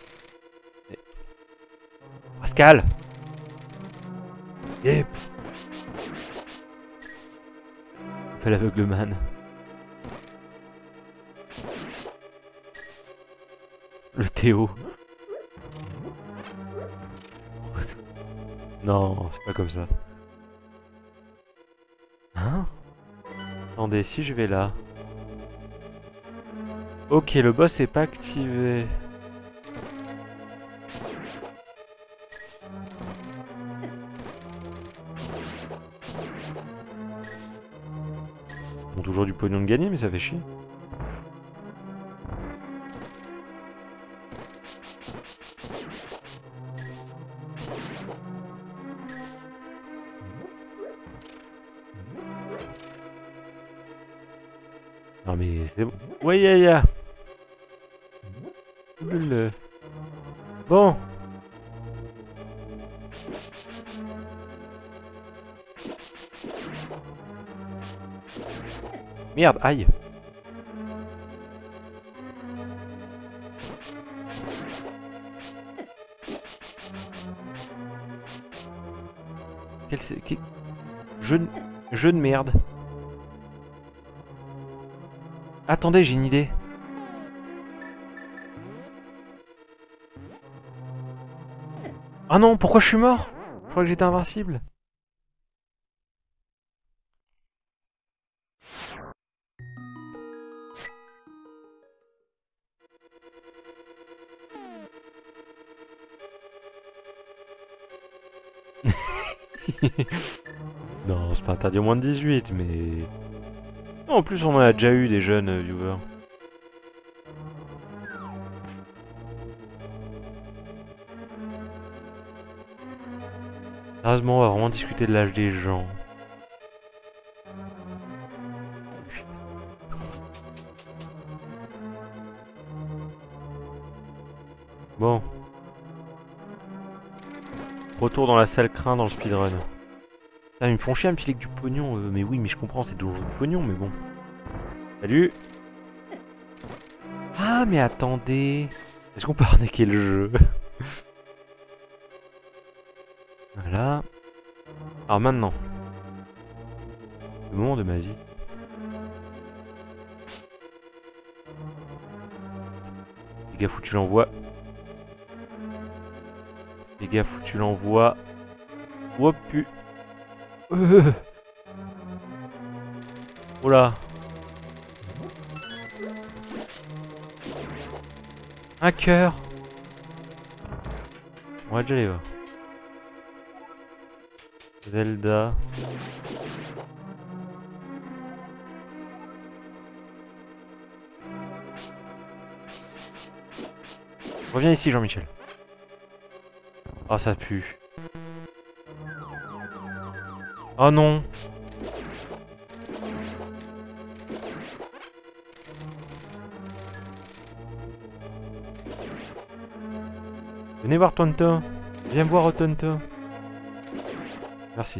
Pascal! Yep! Fais l'aveugle man. Le Théo. Non, c'est pas comme ça. Hein? Attendez, si je vais là. Ok, le boss est pas activé. Bon, toujours du pognon de gagner, mais ça fait chier. Non mais c'est bon. Ouais, ya. Bon. Merde, aïe. Jeu de merde. Attendez, j'ai une idée. Ah non, pourquoi je suis mort? Je crois que j'étais invincible. Non, c'est pas interdit au moins de 18, mais... Non, en plus, on en a déjà eu des jeunes viewers. Sérieusement, on va vraiment discuter de l'âge des gens. Bon. Retour dans la salle crin dans le speedrun. Ah, ils me font chier à me filer que du pognon. Mais oui, mais je comprends, c'est toujours du pognon, mais bon. Salut. Ah, mais attendez. Est-ce qu'on peut arnaquer le jeu? Voilà. Alors maintenant. Le moment de ma vie. Les gars, faut que tu l'envoies. Les gars, faut que tu l'envoies. Oh pu. Oh là. Un cœur. On va déjà les voir. Zelda. Reviens ici, Jean-Michel. Oh, ça pue. Oh non. Venez voir Tonto. Viens voir Tonto. Merci.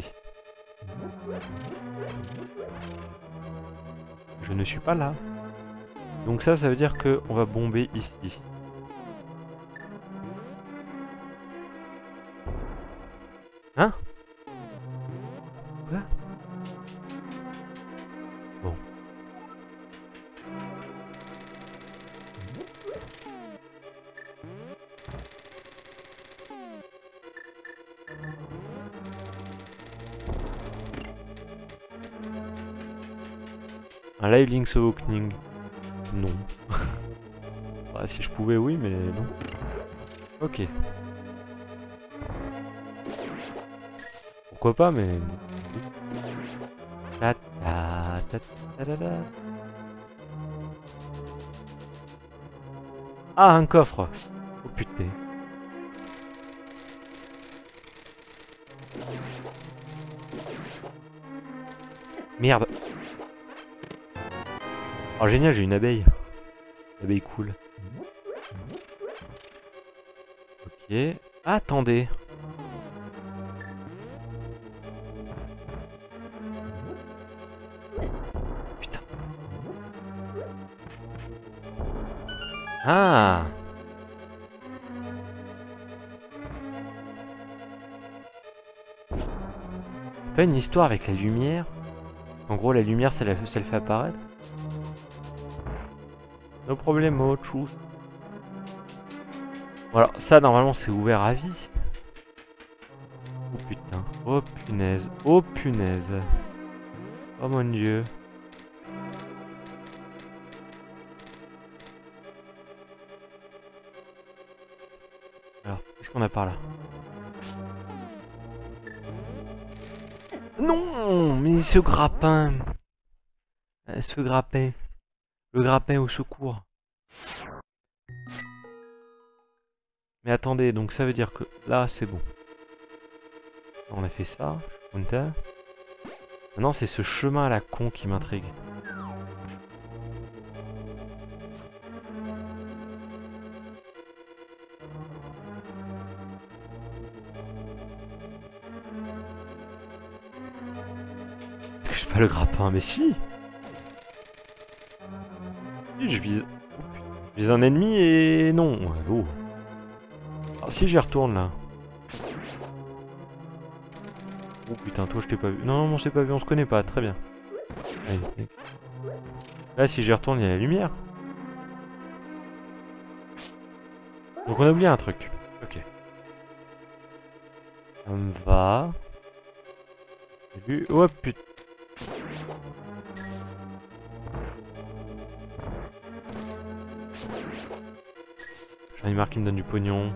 Je ne suis pas là. Donc ça veut dire que on va bomber ici. Hein? Quoi? Bon. Un live Link's Awakening. Non. Bah, si je pouvais, oui, mais non. Ok. Pourquoi pas, mais... Ta ta ta ta ta ta. Ah, un coffre. Oh putain. Merde. Oh génial, j'ai une abeille. Abeille cool. Ok. Attendez. Putain. Ah. Pas une histoire avec la lumière. En gros, la lumière, ça le fait apparaître. No problemo, truth. Voilà, ça normalement c'est ouvert à vie. Oh putain, oh punaise, oh punaise. Oh mon dieu. Alors, qu'est-ce qu'on a par là? Non, mais ce grappin. Ce grappin. Le grappin au secours. Mais attendez, donc ça veut dire que là c'est bon. On a fait ça. Maintenant c'est ce chemin à la con qui m'intrigue. Je suis pas le grappin, mais si. Si, je vise. Oh, putain. Je vise un ennemi et non. Oh. Alors si j'y retourne là. Oh putain, toi je t'ai pas vu. Non, non, on s'est pas vu, on se connaît pas, très bien. Allez. Là si j'y retourne, il y a la lumière. Donc on a oublié un truc. Ok. Ça me va. J'ai vu. Oh putain. J'en ai marre qui me donne du pognon.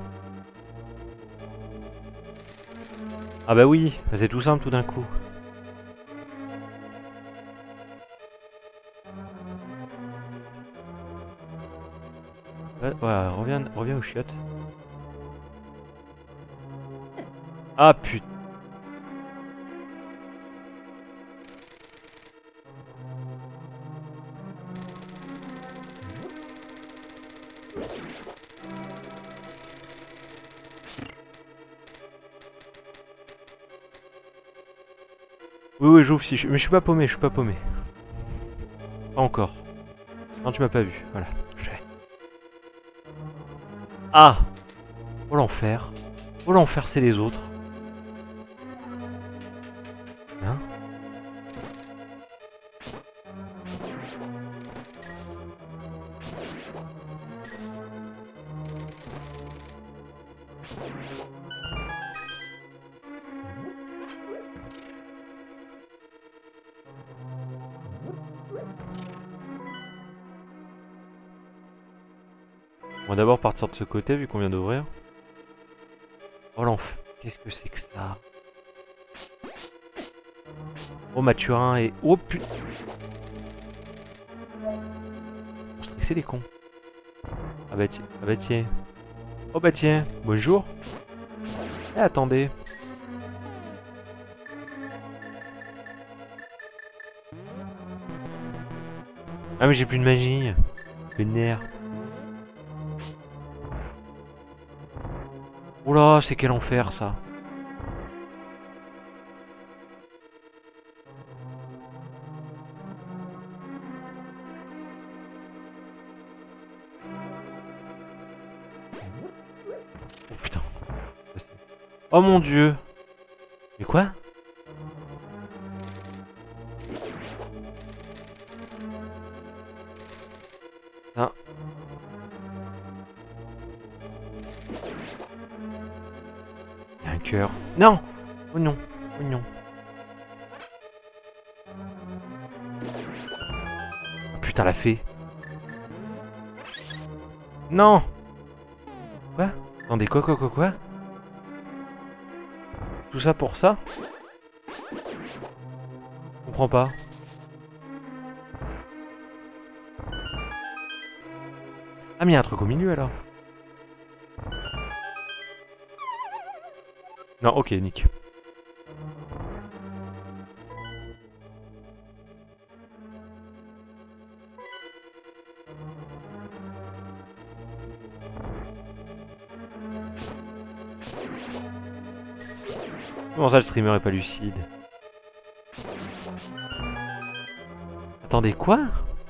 Ah bah oui, c'est tout simple tout d'un coup. Ouais, reviens aux chiottes. Ah putain. Oui, oui, j'ouvre si je... Mais je suis pas paumé, je suis pas paumé. Pas encore. Non, tu m'as pas vu, voilà. Ah! Oh l'enfer. Oh l'enfer, c'est les autres. Hein? On va d'abord partir de ce côté vu qu'on vient d'ouvrir. Oh l'enfer. Qu'est-ce que c'est que ça? Oh Mathurin et... Oh putain. On stressait les cons. Ah bah tiens. Ah bah tiens. Oh bah tiens. Bonjour. Eh attendez. Ah mais j'ai plus de magie. Le nerf. Oula, c'est quel enfer ça. Oh putain. Oh mon dieu. Mais quoi? Ah. Il y a un cœur. Non! Oh non. Oh non. Oh putain, la fée. Non. Quoi? Attendez, quoi? Tout ça pour ça? Je comprends pas. Ah mais il y a un truc au milieu alors. Non, ok, nick. Comment ça le streamer est pas lucide? Attendez, quoi?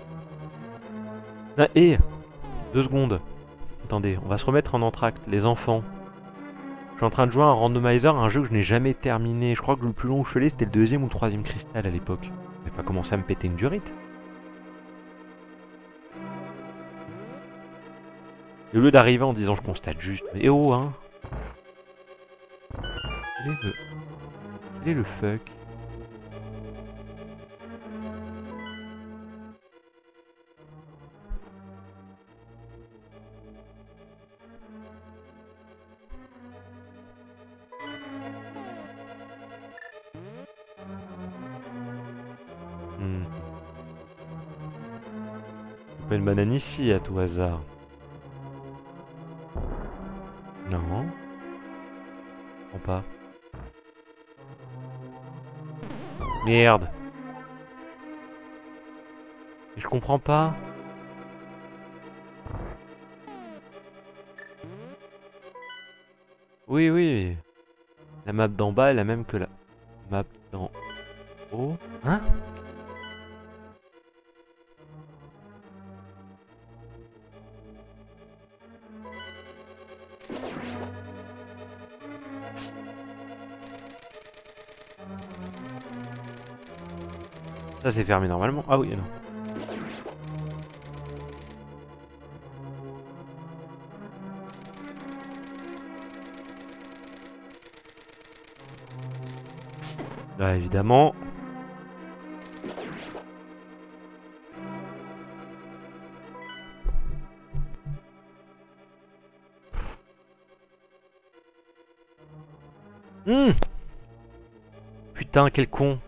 Ah, 2 secondes. Attendez, on va se remettre en entracte, les enfants. Je suis en train de jouer à un randomizer, un jeu que je n'ai jamais terminé. Je crois que le plus long où je suis allé, c'était le 2e ou le 3e cristal à l'époque. Je vais pas commencer à me péter une durite. Et au lieu d'arriver en disant je constate juste, mais eh oh hein. Quel est le fuck? Pas une banane ici à tout hasard. Non. Je comprends pas. Merde. Mais je comprends pas. Oui, oui. La map d'en bas est la même que la map d'en haut. Hein? Ça c'est fermé normalement. Ah oui, non. Là évidemment. Putain, quel con.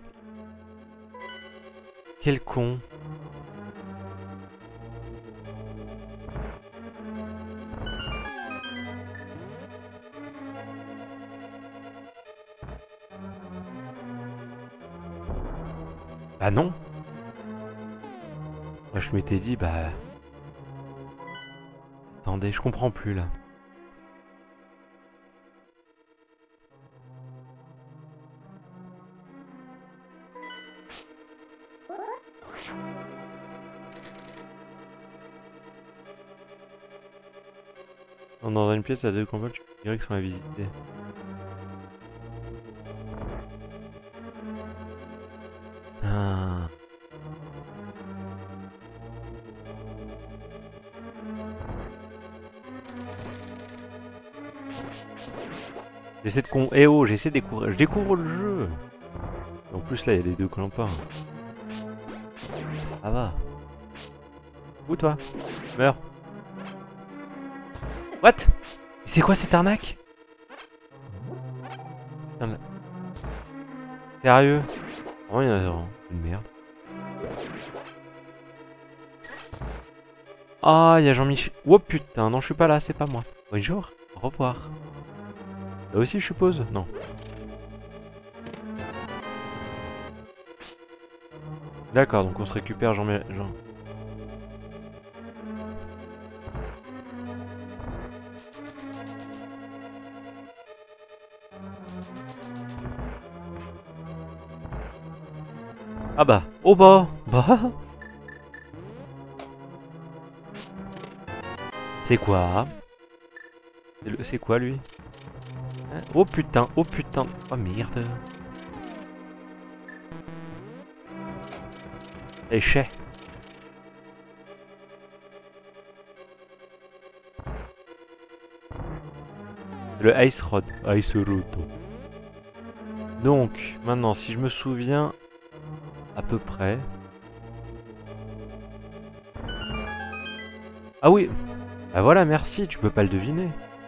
Quel con. Bah non. Moi je m'étais dit bah... Attendez, je comprends plus là. Dans une pièce à 2 combats, tu dirais qu'ils sont à visiter. Ah. J'essaie de Eh oh, j'essaie de découvrir. Je découvre le jeu. En plus là, il y a les 2 clampins. Ça va. Où toi? Meurs. What? C'est quoi cette arnaque? Putain, sérieux? Oh, il y en a une merde. Ah, il y a Jean-Michel. Oh putain, non, je suis pas là, c'est pas moi. Bonjour, au revoir. Là aussi, je suppose? Non. D'accord, donc on se récupère Jean. Ah bah, oh bah, C'est quoi? C'est quoi lui? Hein? Oh putain, oh putain, oh merde. Échec. Le Ice Rod. Ice Rod. Donc, maintenant, si je me souviens à peu près... Ah oui! Bah voilà, merci, tu peux pas le deviner.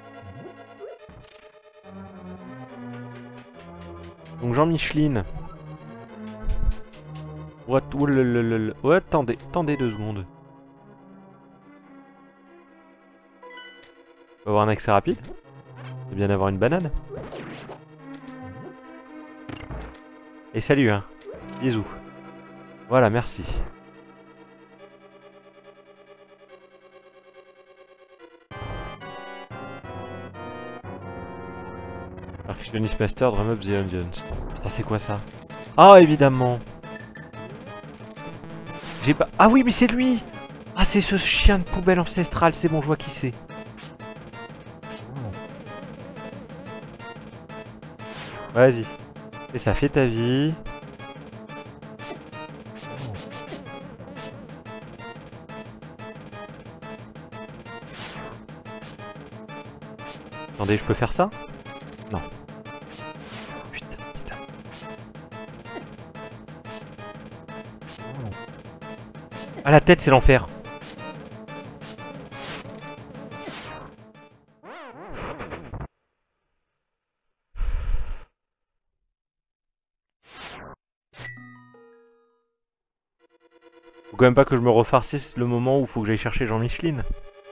Donc Jean-Micheline. What? Ouais, attendez 2 secondes. On va avoir un accès rapide. C'est bien d'avoir une banane. Et salut, hein. Bisous. Voilà, merci. Archivist Master, Drum Up the Onions. Putain, c'est quoi ça? Ah, évidemment. J'ai pas... Ah oui, mais c'est lui! Ah, c'est ce chien de poubelle ancestral, c'est bon, je vois qui c'est. Vas-y. Et ça fait ta vie. Attendez, je peux faire ça? Non. Putain. Ah, la tête, c'est l'enfer. Faut quand même pas que je me refarcisse le moment où faut que j'aille chercher Jean-Micheline.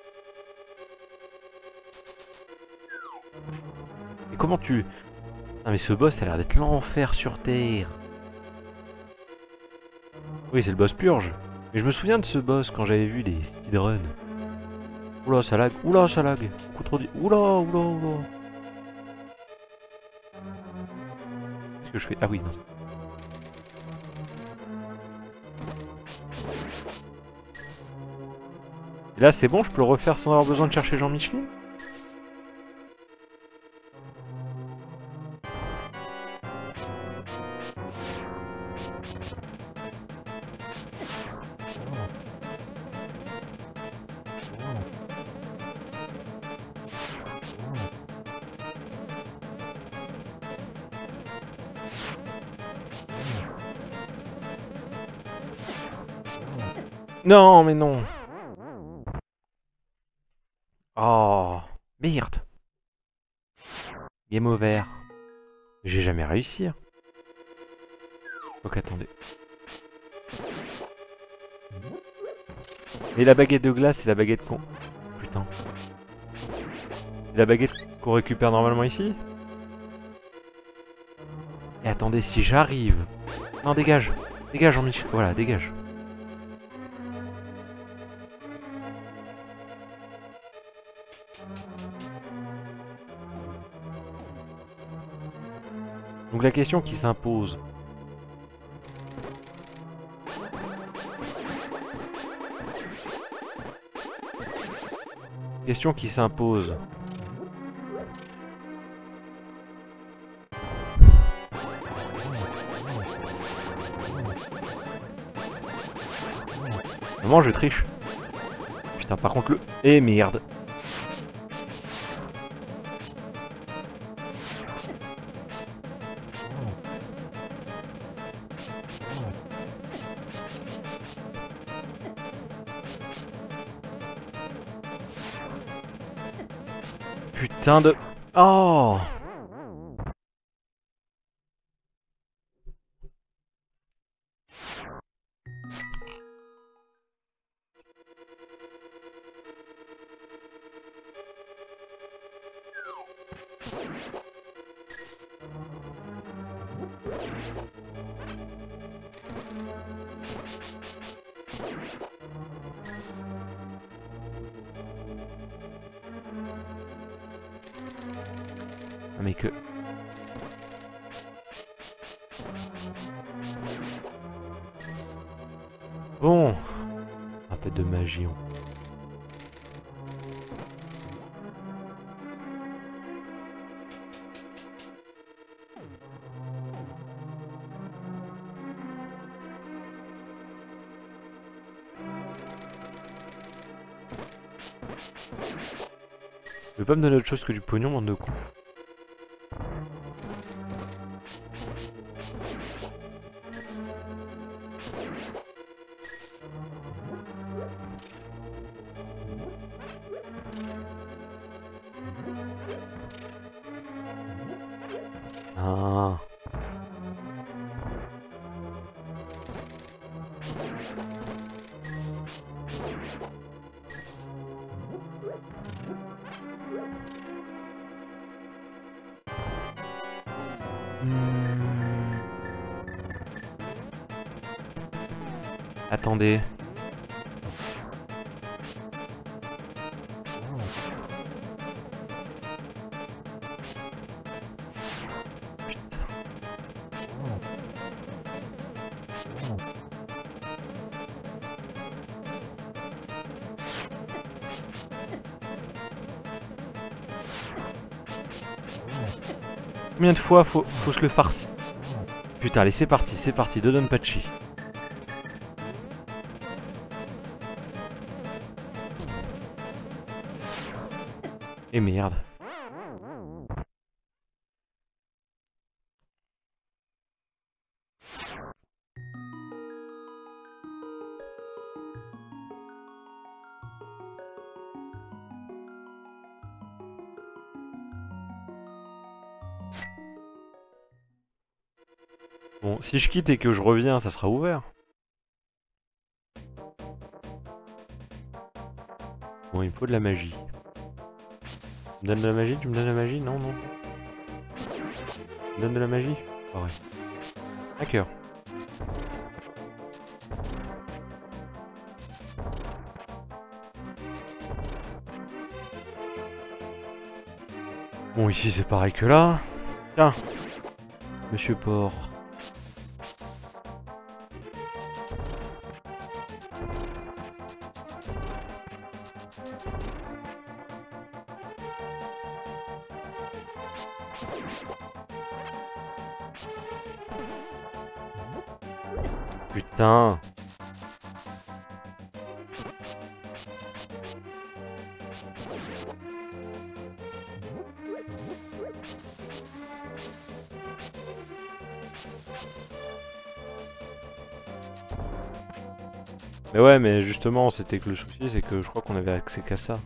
Et comment tu... Ah mais ce boss a l'air d'être l'enfer sur Terre. Oui, c'est le boss purge. Mais je me souviens de ce boss quand j'avais vu les speedruns. Oula, ça lag. Oula, ça lag. Beaucoup trop... Oula. Qu'est-ce que je fais? Ah oui, non. Et là, c'est bon, je peux le refaire sans avoir besoin de chercher Jean-Micheline? Non, mais non. Oh, merde. Game over. J'ai jamais réussi. Hein. Donc attendez. Et la baguette de glace, c'est la baguette qu'on... Putain. C'est la baguette qu'on récupère normalement ici. Et attendez, si j'arrive... Non, dégage. Dégage, Jean-Michel. Voilà, dégage. Donc la question qui s'impose... Question qui s'impose... Comment je triche? Putain, par contre le... Eh merde. Putain de... Oh! Ah mais que... Bon, un peu de magie. Tu veux pas me donner autre chose que du pognon, bande de cons? Hmm. Attendez. Combien de fois faut se le farcir? Putain, allez, c'est parti, Dodonpachi. Et merde. Bon, si je quitte et que je reviens, ça sera ouvert. Bon, il me faut de la magie. Tu me donnes de la magie? Tu me donnes de la magie? Non, non. Tu me donnes de la magie? Ah ouais. Hacker. Bon, ici c'est pareil que là. Tiens, Monsieur Porc. Putain. Mais ouais, mais justement, c'était que le souci, c'est que je crois qu'on avait accès qu'à ça.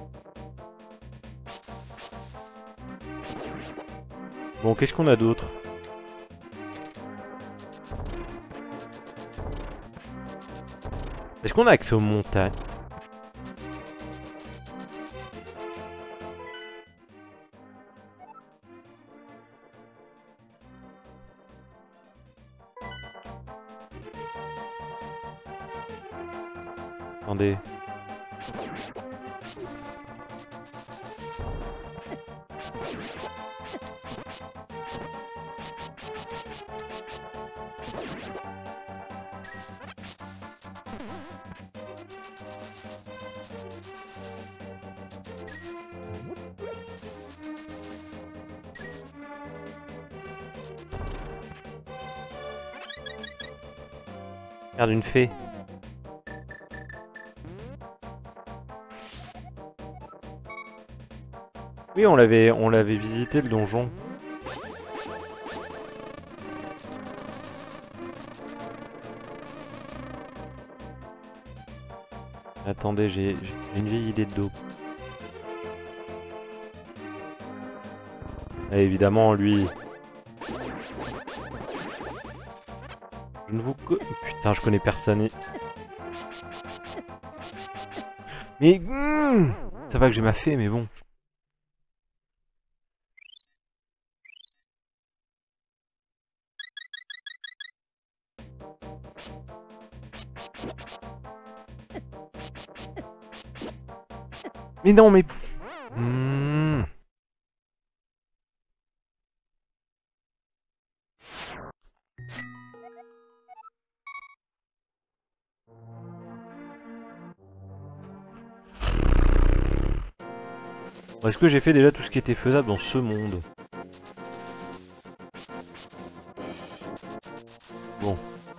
Bon, qu'est-ce qu'on a d'autre? Est-ce qu'on a accès aux montagnes? Attendez. Regarde une fée. Oui, on l'avait visité le donjon. Attendez, j'ai une vieille idée de dos. Ah, évidemment, lui. Je ne vous putain, je connais personne. Mais ça va que j'ai ma fée, mais bon. Mais non, mais... Est-ce que j'ai fait déjà tout ce qui était faisable dans ce monde? Bon.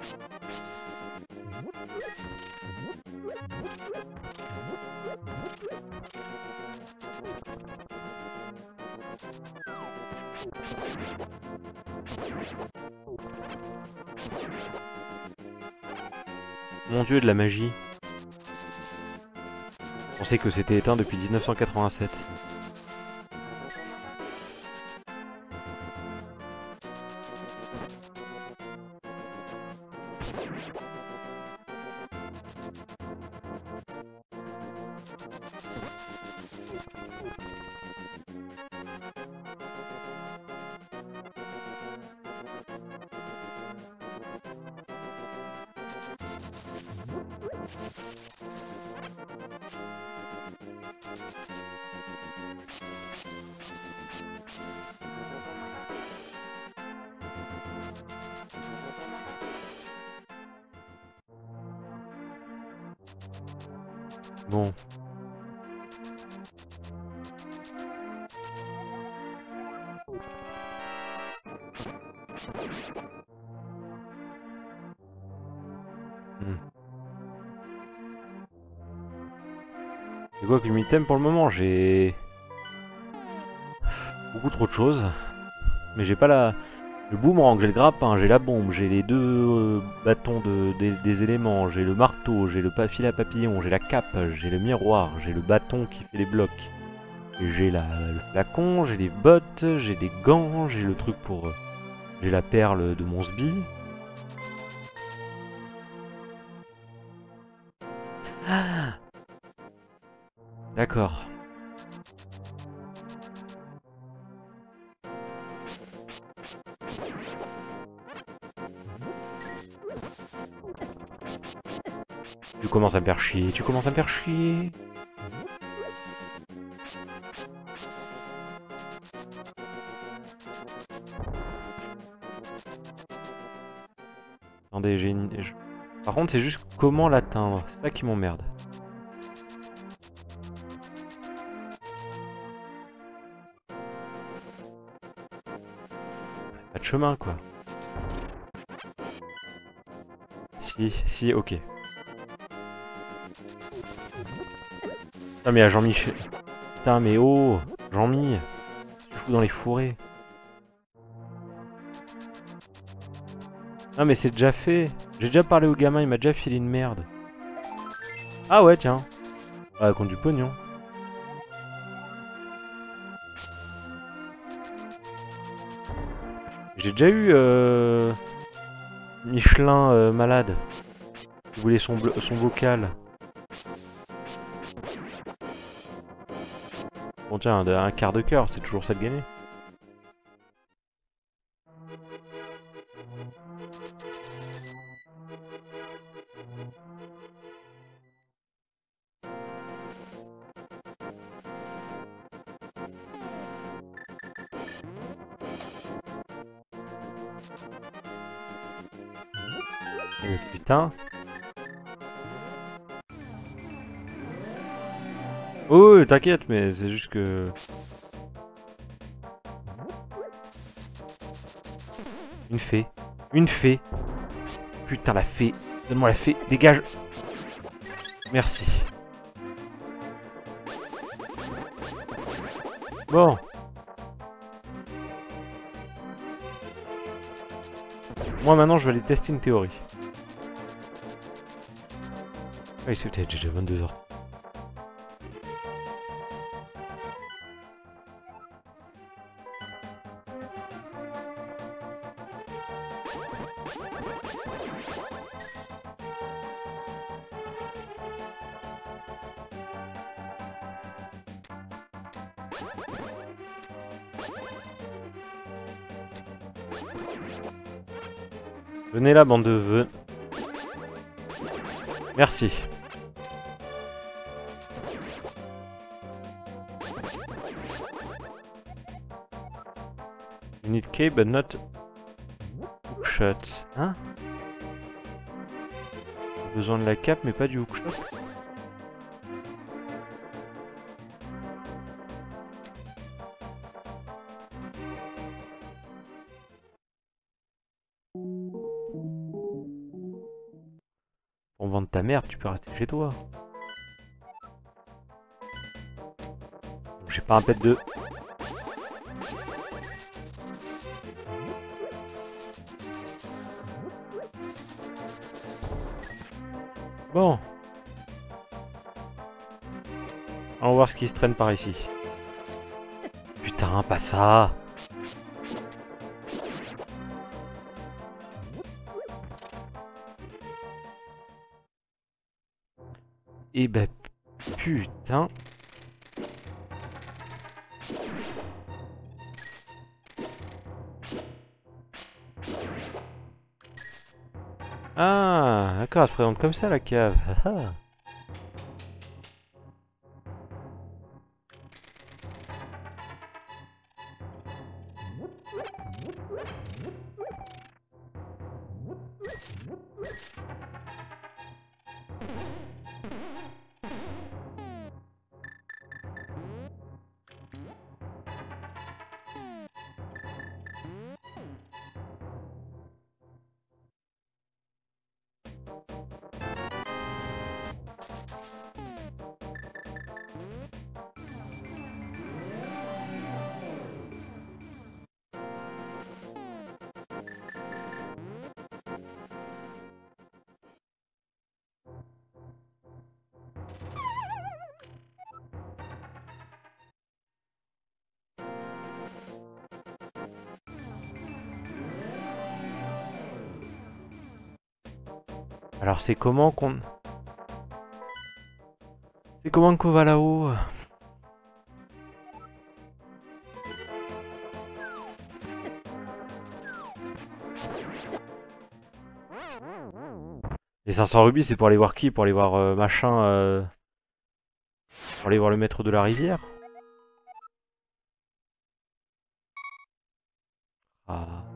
Mon dieu, de la magie. Je pensais que c'était éteint depuis 1987. Bon. C'est quoi comme item pour le moment? J'ai beaucoup trop de choses. Mais j'ai pas la... Le boomerang, j'ai le grappin, j'ai la bombe, j'ai les deux bâtons des éléments, j'ai le marteau, j'ai le fil à papillon, j'ai la cape, j'ai le miroir, j'ai le bâton qui fait les blocs. J'ai le flacon, j'ai les bottes, j'ai des gants, j'ai le truc pour... j'ai la perle de mon sbire. Ah, d'accord. Tu commences à me faire chier, tu commences à me faire chier. Attendez, j'ai une... Par contre, c'est juste comment l'atteindre. C'est ça qui m'emmerde. Pas de chemin, quoi. Si, ok. Putain, mais à Jean-Michel... Putain, mais oh, Jean-Mi, tu fous dans les fourrés. Ah, mais c'est déjà fait. J'ai déjà parlé au gamin, il m'a déjà filé une merde. Ah ouais, tiens. Ah, contre du pognon. J'ai déjà eu Michelin malade. Il voulait son bocal. Bon tiens, un quart de cœur, c'est toujours ça de gagner. Mais putain. Oh, t'inquiète, mais c'est juste que... Une fée. Une fée. Putain, la fée. Donne-moi la fée. Dégage. Merci. Bon. Moi, maintenant, je vais aller tester une théorie. Ah, c'est peut-être déjà 22h. Venez là, bande de vœux. Merci. You need key but not hookshot. Hein? J'ai besoin de la cape mais pas du hookshot. Pour vendre ta merde, tu peux rester chez toi. J'ai pas un pet de... Bon. Allons voir ce qui se traîne par ici. Putain, pas ça. Eh ben, putain. Ah, d'accord, elle se présente comme ça la cave. Ah, ah. Alors c'est comment qu'on... C'est comment qu'on va là-haut? Les 500 rubis, c'est pour aller voir qui? Pour aller voir machin... Pour aller voir le maître de la rivière? Ah.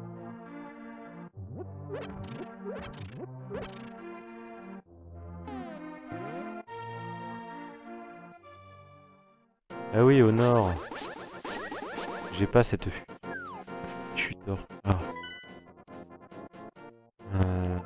Ah oui, au nord. J'ai pas cette... Je suis tort. Ah. Euh...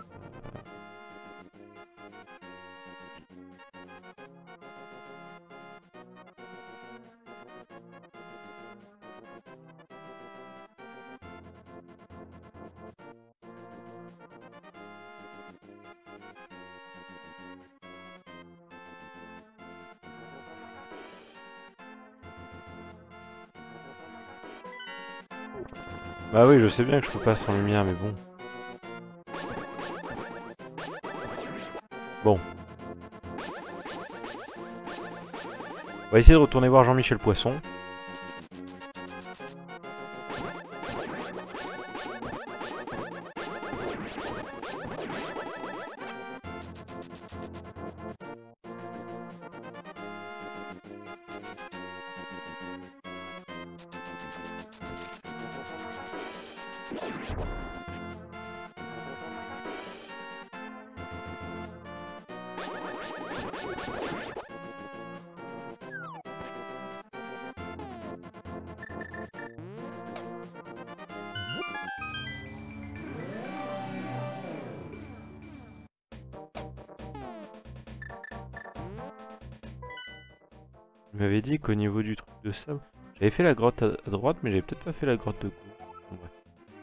Bah oui, je sais bien que je peux pas sans lumière, mais bon. Bon. On va essayer de retourner voir Jean-Michel Poisson. Il m'avait dit qu'au niveau du truc de sable, j'avais fait la grotte à droite, mais j'avais peut-être pas fait la grotte de gauche. Bon, bref.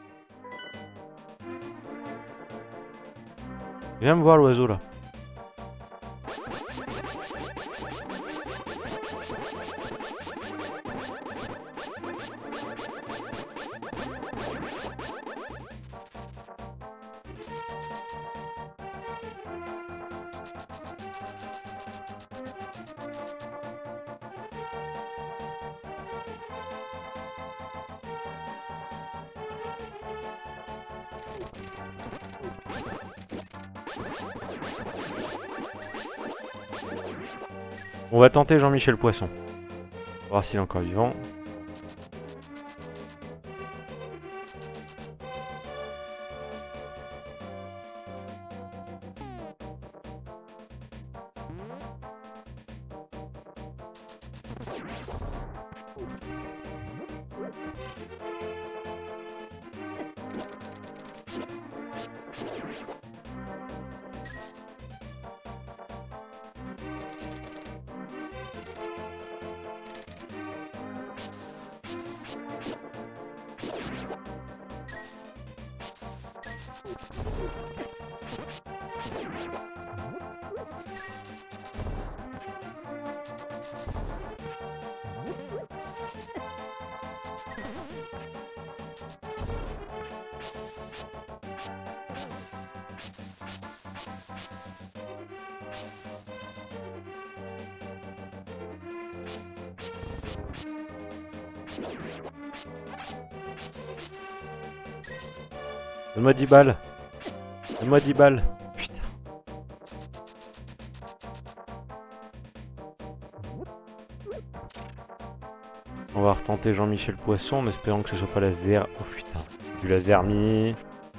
Viens me voir l'oiseau là. On va tenter Jean-Michel Poisson. On va voir s'il est encore vivant. Donne-moi 10 balles. Donne-moi 10 balles. On va retenter Jean-Michel Poisson en espérant que ce soit pas la zer... Oh putain, du la zermie.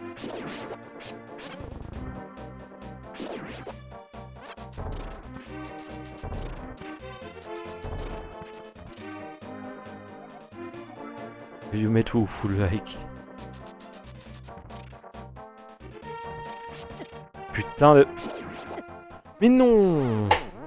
You mettre où full like. Putain de... Mais non!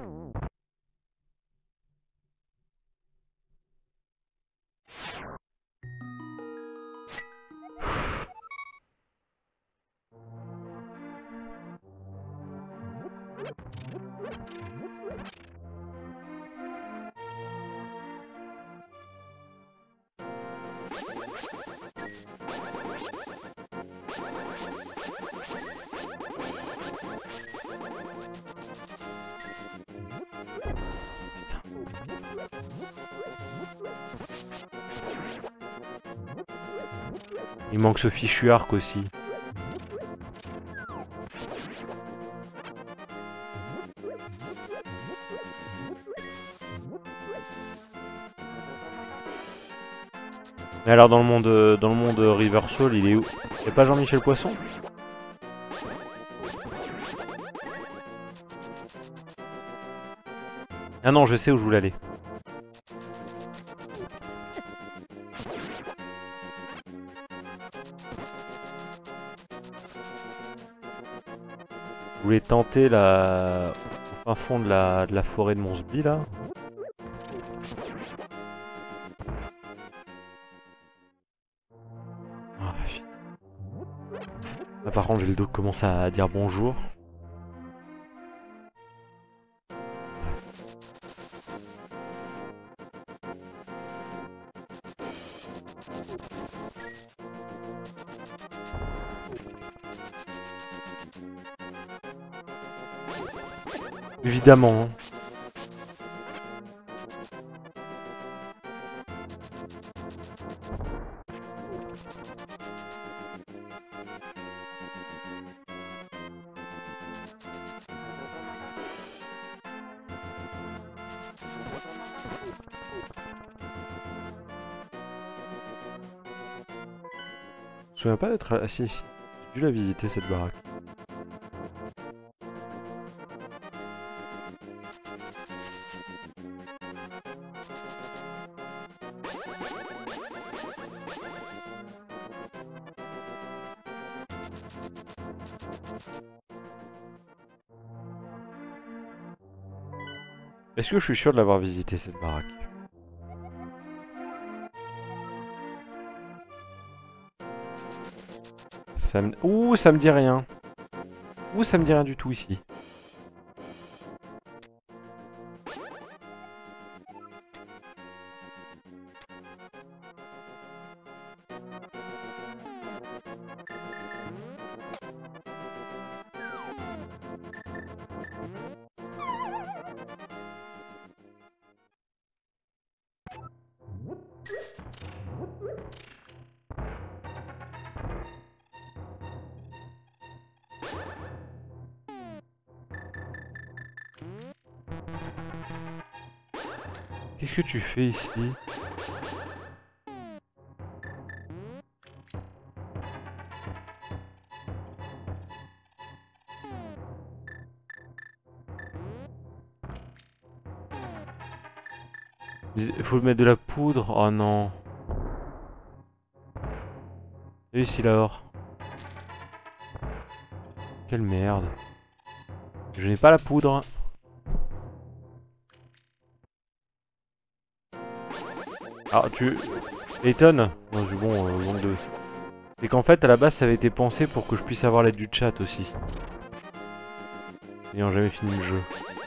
Il manque ce fichu arc aussi. Mais alors dans le monde River Soul, il est où? Y'a pas Jean-Michel Poisson? Ah non, je sais où je voulais aller. Je voulais tenter la... au fin fond de la forêt de Monsby là. Ah, putain. Là par contre j'ai le dos qui commence à dire bonjour. Évidemment. Hein. Je me souviens pas d'être... Ah si, j'ai dû la visiter cette baraque. Est-ce que je suis sûr de l'avoir visité cette baraque? Ça me... Ouh, ça me dit rien. Ouh, ça me dit rien du tout ici. Qu'est-ce que tu fais ici? Il faut mettre de la poudre. Oh non. Et ici là-haut. Quelle merde. Je n'ai pas la poudre. Alors tu... Ethan, bon, bon 2. C'est qu'en fait à la base ça avait été pensé pour que je puisse avoir l'aide du chat aussi. N'ayant jamais fini le jeu.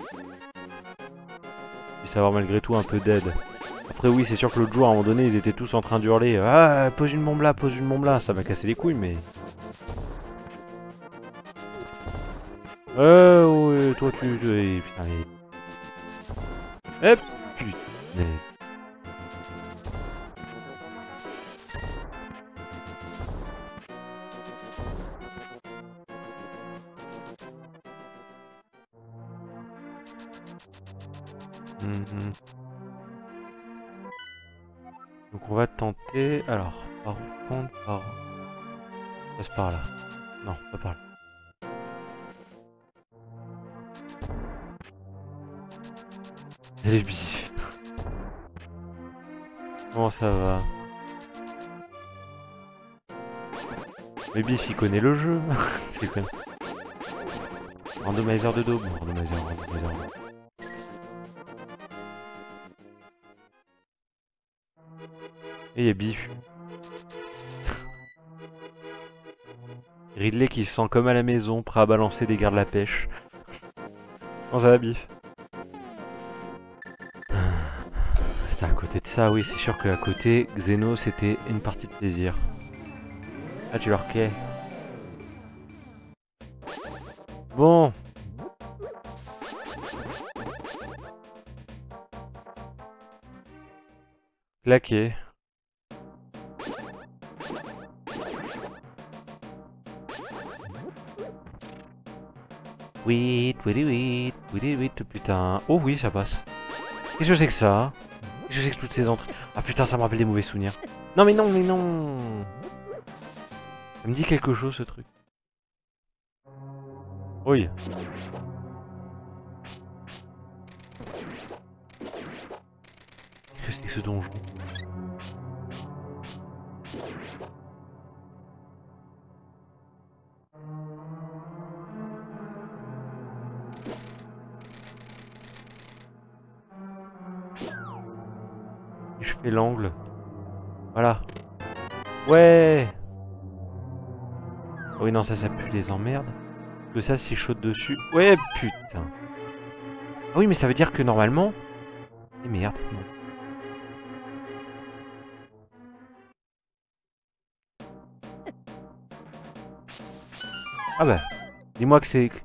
Puisse avoir malgré tout un peu d'aide. Après oui c'est sûr que l'autre jour à un moment donné ils étaient tous en train d'hurler. Ah pose une bombe là, ça m'a cassé les couilles mais... Ouais, toi tu... Putain mais... Hop putain mais... Donc on va tenter... Alors, par contre, par... On passe par là. Non, pas par là. Salut Bif. Comment ça va? Mais Bif il connaît le jeu. C'est quoi? Randomizer de dos. Randomizer. Et il y a Bif. Ridley qui se sent comme à la maison, prêt à balancer des gardes de la pêche. Comment ça va Bif? Putain, à côté de ça, oui, c'est sûr qu'à côté, Xeno c'était une partie de plaisir. Ah, tu leur quais. Bon. Claqué. Oui, putain. Oh oui, ça passe. Qu'est-ce que c'est que ça? Qu'est-ce que c'est que toutes ces entrées? Ah putain, ça me rappelle des mauvais souvenirs. Non mais non, mais non. Ça me dit quelque chose ce truc. Oui. Qu'est-ce que c'est que ce donjon? Je fais l'angle. Voilà. Ouais. Oui non, ça pue les emmerdes. Que ça, si je saute dessus... Ouais, putain. Ah oui, mais ça veut dire que normalement... Eh merde, non. Ah bah, dis-moi que c'est...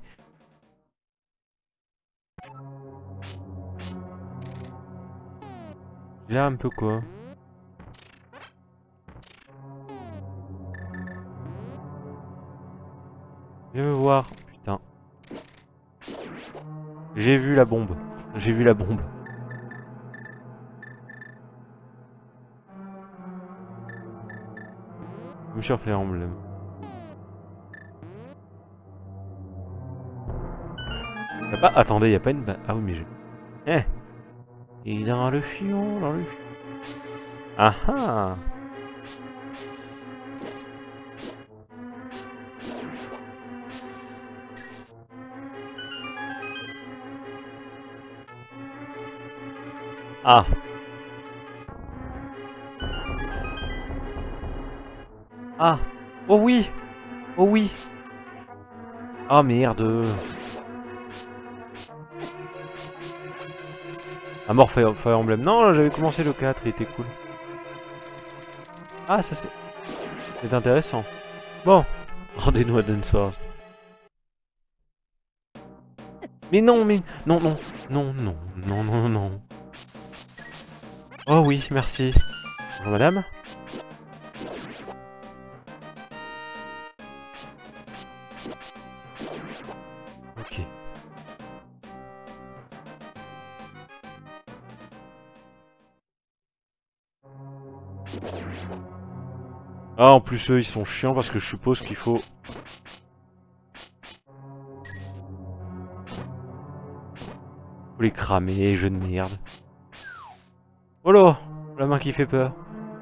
J'ai l'air un peu quoi? Viens me voir, putain. J'ai vu la bombe. J'ai vu la bombe. Je me suis refait emblème. Attendez, y a pas une... Ah oui, mais je... Eh. Il est dans le fion, dans le fion. Ah ah. Ah. Ah. Oh oui. Oh oui. Ah merde. Ah mort Fire Emblem. Non, j'avais commencé le 4, il était cool. Ah ça c'est intéressant. Bon. Rendez-nous à Dunsworth. Mais non, mais... Non, non. Non, non. Non, non, non. Oh oui, merci. Bonjour madame. Ok. Ah, en plus eux ils sont chiants parce que je suppose qu'il faut... Faut les cramer, jeu de merde. Oh là, la main qui fait peur.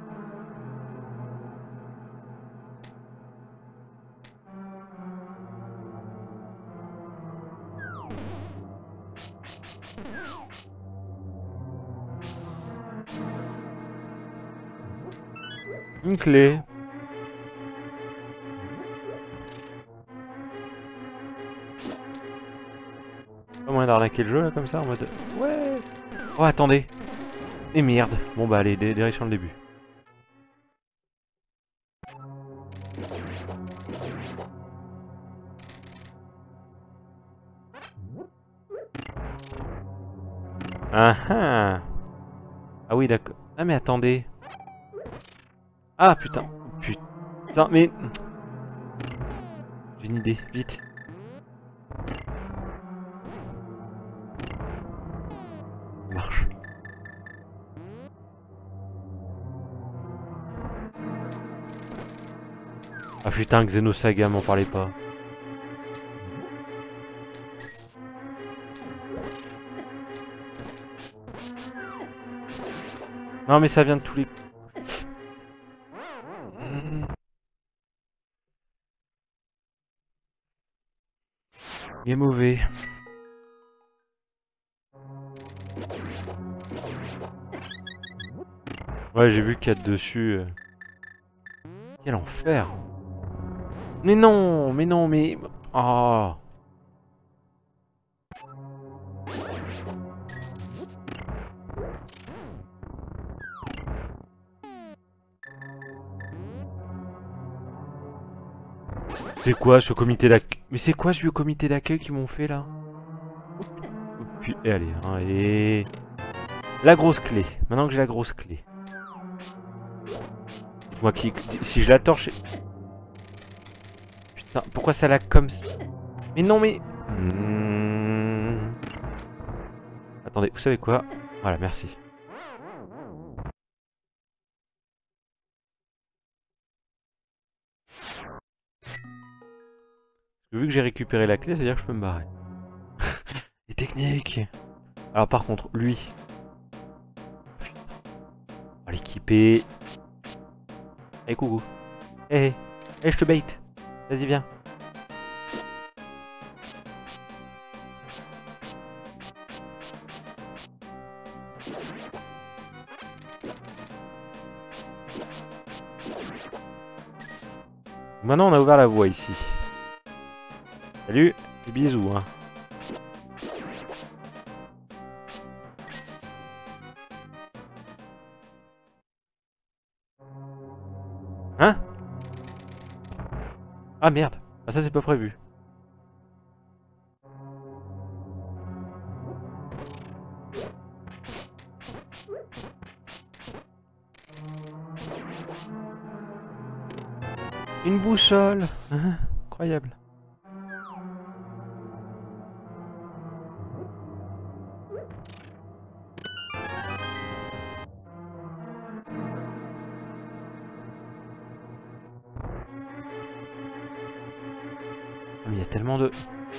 Une clé. Pas moyen d'arnaquer le jeu là comme ça en mode... Ouais. Oh attendez. Et merde. Bon bah allez, direction le début. Ah ah. Ah oui d'accord. Ah mais attendez. Ah putain. Putain mais... J'ai une idée, vite. Ça marche. Ah putain, Xenosaga, m'en parlez pas. Non mais ça vient de tous les... Il est mauvais. Ouais, j'ai vu qu'il y a dessus. Quel enfer. Mais non, mais non, mais... Oh. C'est quoi ce comité d'accueil? Mais c'est quoi ce vieux comité d'accueil qu'ils m'ont fait là? Oh, puis, et allez, hein, et... La grosse clé. Maintenant que j'ai la grosse clé. Moi qui... Si je la torche... Putain, pourquoi ça la comme ça? Mais non, mais... Attendez, vous savez quoi? Voilà, merci. Vu que j'ai récupéré la clé, ça veut dire que je peux me barrer. Les techniques. Alors par contre, lui... On va l'équiper. Eh coucou. Eh, je te bait. Vas-y, viens. Maintenant, on a ouvert la voie ici. Salut, et bisous, hein. Hein? Ah merde. Ah ça c'est pas prévu. Une boussole. Incroyable. Il y a tellement de...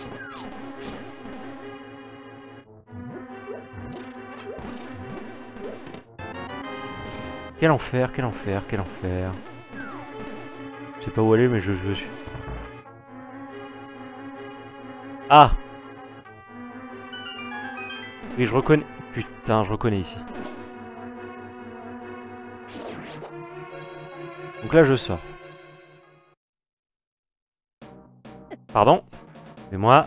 Quel enfer, quel enfer, quel enfer. Je sais pas où aller, mais je suis... Ah! Oui, je reconnais... Putain, je reconnais ici. Donc là, je sors. Pardon? C'est moi.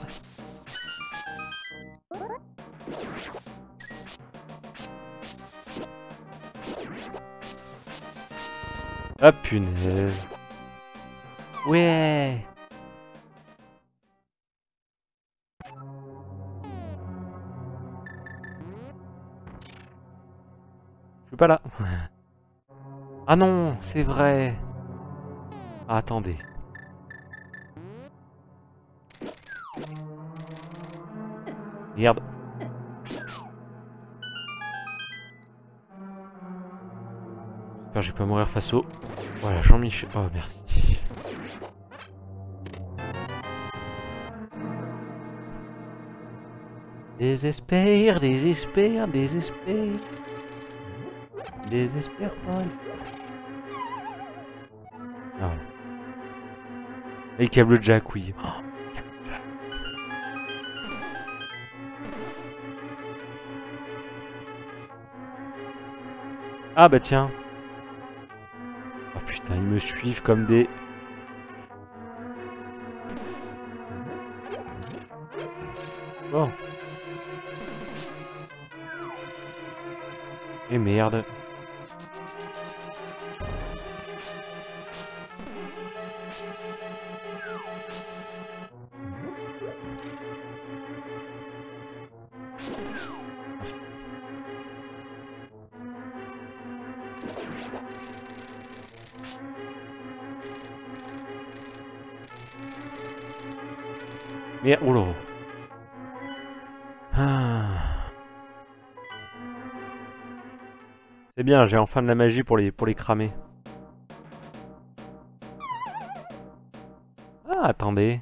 Ah punaise. Ouais. Je suis pas là. Ah non, c'est vrai. Ah, attendez. Merde. J'espère que je vais pas mourir face au... Voilà, Jean-Michel. Oh, merci. Désespère, désespère, désespère. Désespère pas. Ah, voilà. Et le câble jack, oui. Oh. Ah bah tiens. Oh putain, ils me suivent comme des... Oh. Et merde. Mais oh là. Ah. C'est bien, j'ai enfin de la magie pour les cramer. attendez.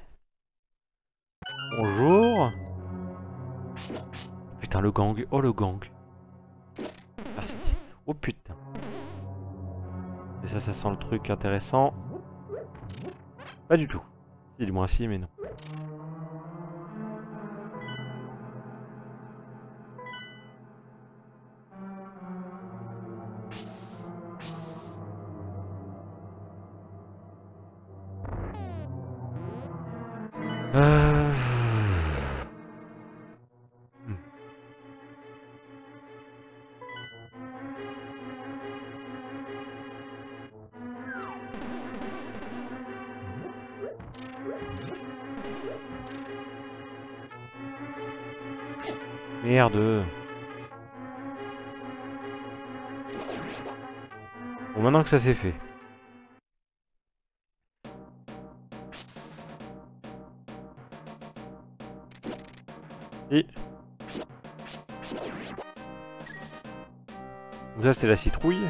Bonjour. Putain, le gang. Oh, le gang. Merci. Oh, putain. Et ça sent le truc intéressant. Pas du tout. Si, du moins si, mais non. Hmm. Merde. Bon, maintenant que ça c'est fait. Et... donc ça c'est la citrouille.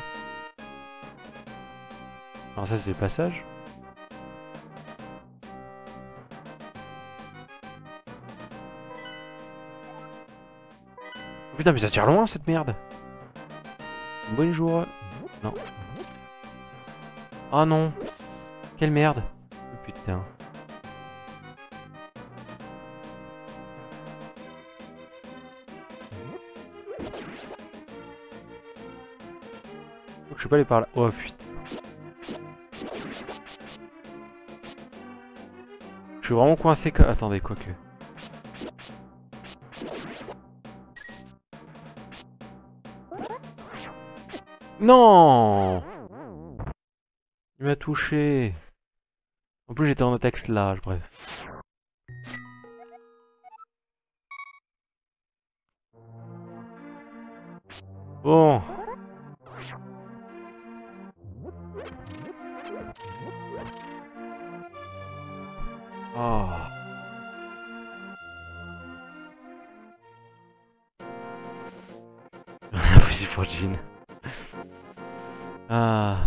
Alors ça c'est le passage. Oh, putain mais ça tire loin cette merde. Bonjour. Non. Ah non. Quelle merde. Oh, putain. Je peux pas aller par là. Oh putain. Je suis vraiment coincé que... attendez, quoique. Non! Il m'a touché. En plus j'étais en attaque slash, bref. Bon. Oh. Impossible pour Jean. Ah.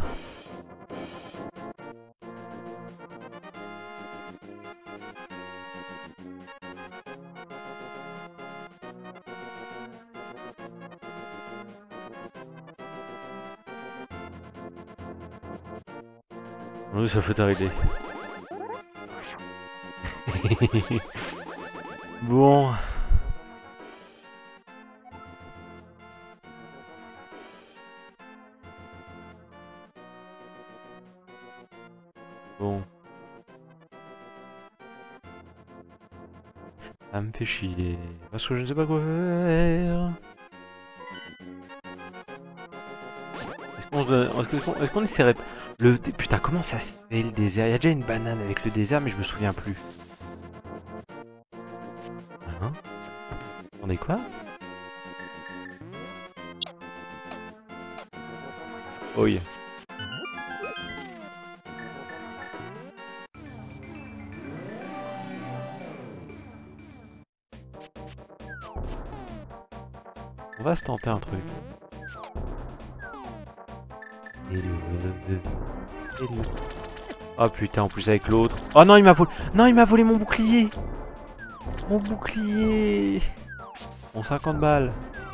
Nous ça faut arrêter. Bon. Bon. Ça me fait chier. Parce que je ne sais pas quoi faire. Est-ce qu'on essaierait... le... putain, comment ça se fait le désert? Il y a déjà une banane avec le désert, mais je me souviens plus. Hein? Attendez, quoi? Oh yeah. On va se tenter un truc. Oh putain, en plus avec l'autre. Oh non, il m'a volé. Non, il m'a volé mon bouclier. Mon bouclier. Bon, 50 balles.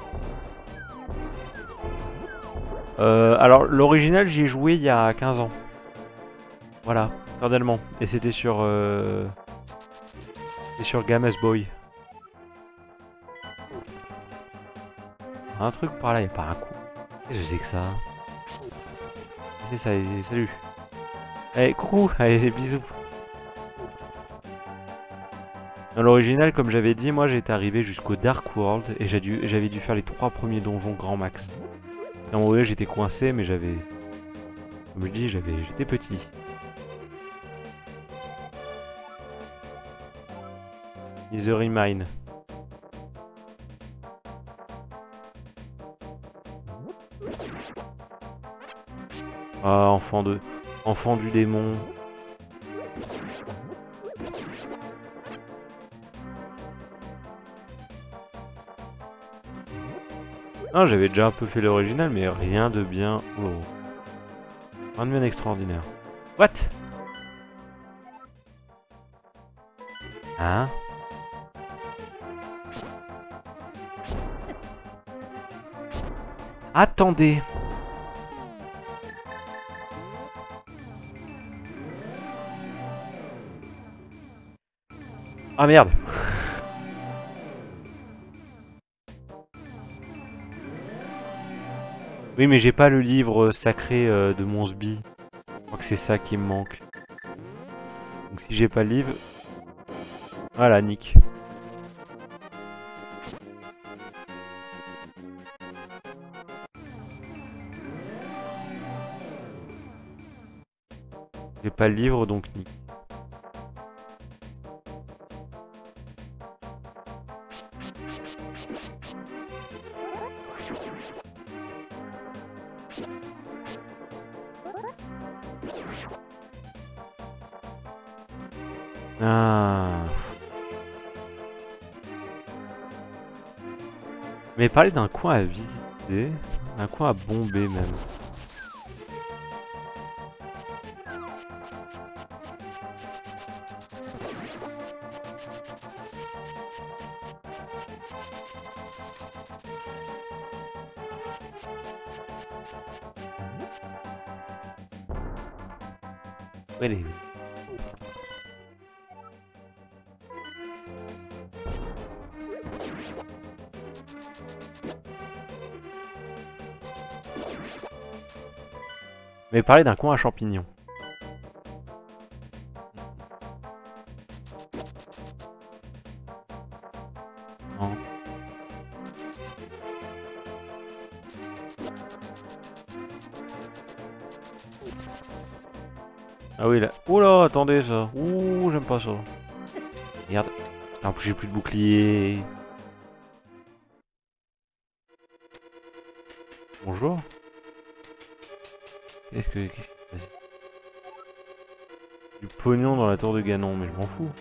Alors, l'original, j'y ai joué il y a 15 ans. Voilà, cordialement. Et c'était sur... c'était sur Game Boy. Un truc par là, il n'y a pas un coup. Qu'est-ce que c'est que ça? C'est ça, salut. Allez, coucou, allez, bisous. Dans l'original, comme j'avais dit, moi j'étais arrivé jusqu'au Dark World et j'avais dû faire les 3 premiers donjons grand max. Et en vrai, j'étais coincé, mais j'avais... comme je dis, j'étais petit. Misery Mine. Ah, enfant du démon. Ah, j'avais déjà un peu fait l'original, mais rien de bien... oh. Rien de bien extraordinaire. What? Hein? Attendez. Ah merde. Oui, mais j'ai pas le livre sacré de Monsby. Je crois que c'est ça qui me manque. Donc si j'ai pas le livre... Voilà, nick. J'ai pas le livre, donc nick. Ah. Mais parler d'un coin à visiter, un coin à bomber même. Ouais, les... Mais parler d'un coin à champignons. Non. Ah oui là. Oula, attendez ça. Ouh, j'aime pas ça. Merde. En plus j'ai plus de bouclier. Bonjour. Qu'est-ce que se passe? Du pognon dans la tour de Ganon, mais je m'en fous.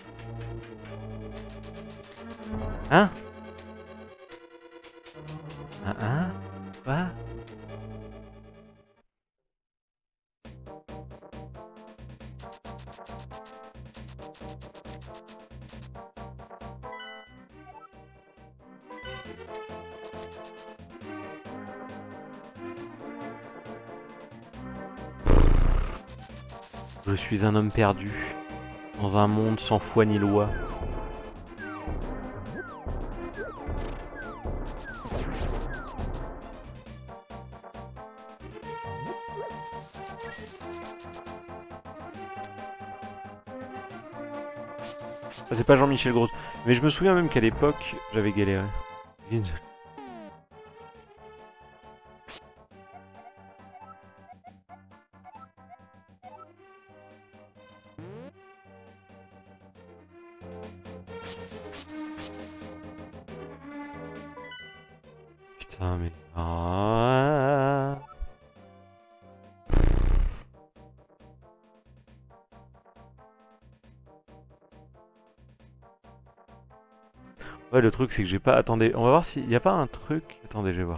Hein? Hein? Quoi? Je suis un homme perdu, dans un monde sans foi ni loi. Ah, c'est pas Jean-Michel Grosse, mais je me souviens même qu'à l'époque, j'avais galéré. Putain, mais... Ah. Ouais, le truc, c'est que j'ai pas... Attendez, on va voir s'il y a pas un truc... Attendez, je vais voir.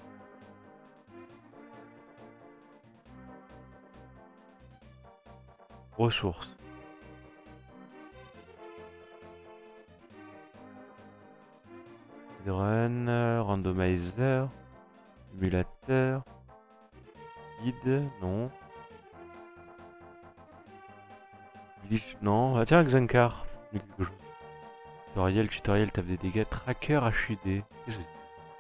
Ressources. Run, randomizer, simulateur, guide, non. Glitch, non. Ah tiens, Xankar. Tutoriel, tape des dégâts. Tracker HUD. Qu'est-ce que c'est?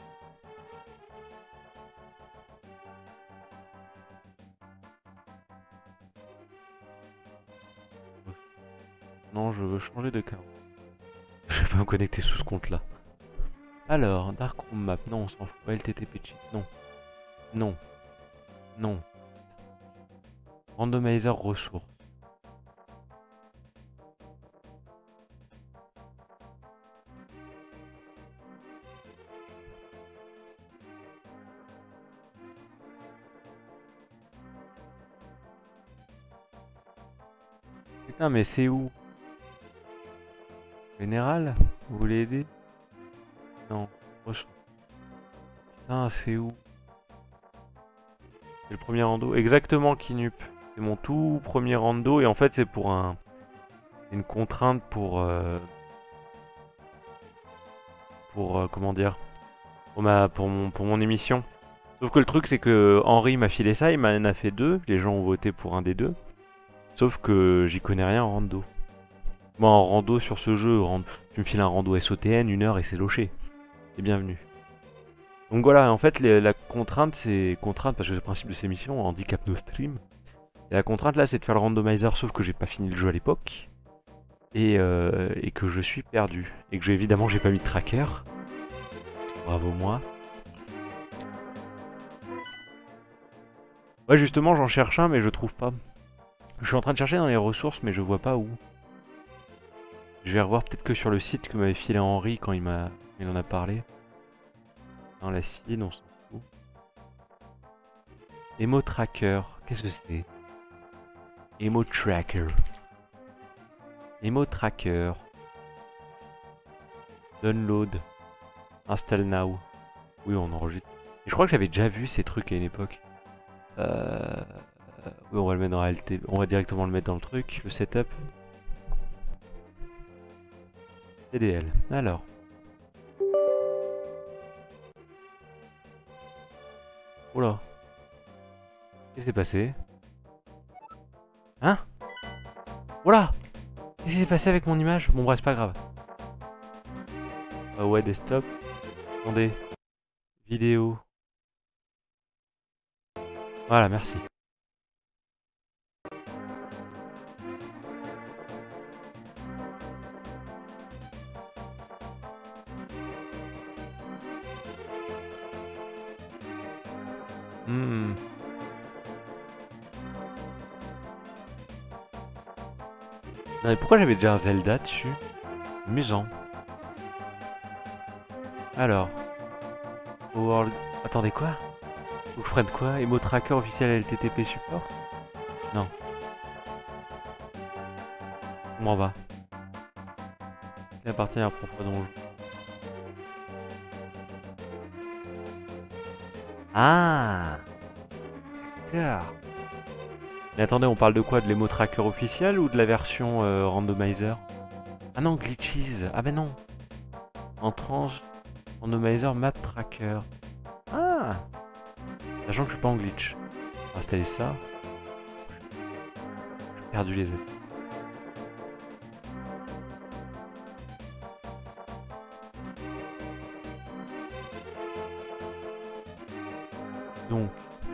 Non, je veux changer de carte. Je vais pas me connecter sous ce compte-là. Alors, Darkroom Map, non, on s'en fout. LTTP cheat, non. Non. Non. Randomizer ressources. Putain, mais c'est où? Général? Vous voulez aider? Non. Putain, c'est où? C'est le premier rando. Exactement, Kinup. C'est mon tout premier rando et en fait c'est pour un... C'est une contrainte pour pour comment dire, pour mon émission. Sauf que le truc, c'est que Henri m'a filé ça, il m'en a fait 2. Les gens ont voté pour un des 2. Sauf que j'y connais rien en rando. Moi, en rando sur ce jeu, tu me files un rando SOTN, 1 heure et c'est loché. C'est bienvenu. Donc voilà, en fait, la contrainte, c'est contrainte parce que c'est le principe de ces missions, handicap no stream. Et la contrainte là, c'est de faire le randomizer, sauf que j'ai pas fini le jeu à l'époque. Et que je suis perdu. Et que évidemment, j'ai pas mis de tracker. Bravo moi. Ouais, justement, j'en cherche un, mais je trouve pas. Je suis en train de chercher dans les ressources, mais je vois pas où. Je vais revoir peut-être que sur le site que m'avait filé Henri quand il en a parlé. Dans la cible, on s'en fout. Emo Tracker, qu'est-ce que c'est? Emo Tracker. Emo Tracker. Download. Install now. Oui, on enregistre. Et je crois que j'avais déjà vu ces trucs à une époque. Oui, on va le mettre dans LT. On va directement le mettre dans le truc, le setup. TDL. Alors. Oula. Qu'est-ce qui s'est passé? Hein? Oula! Qu'est-ce qui s'est passé avec mon image? Bon, bref, c'est pas grave. Ah ouais, desktop. Attendez. Vidéo. Voilà, merci. Hmm. Non, mais pourquoi j'avais déjà un Zelda dessus? Amusant. Alors. World... Attendez, quoi? Faut que je prenne quoi? Emo Tracker officiel LTTP support? Non. On m'en va. Il appartient à propre donjon. Ah! D'accord. Mais attendez, on parle de quoi? De l'Emo Tracker officiel ou de la version randomizer? Ah non, glitches. Ah ben non. En trans, randomizer map tracker. Ah! Sachant que je suis pas en glitch. On va installer ça. J'ai perdu les ailes. Donc.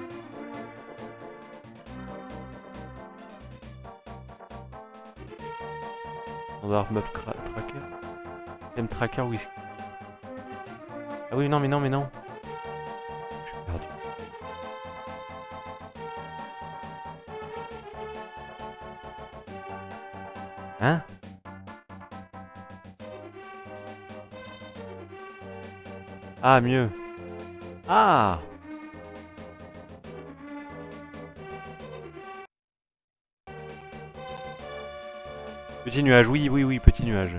Standard map tracker. M tracker whisky. Ah oui, non, mais non, mais non. Je suis perdu. Hein? Ah, mieux. Ah! Petit nuage, oui, oui, oui, petit nuage.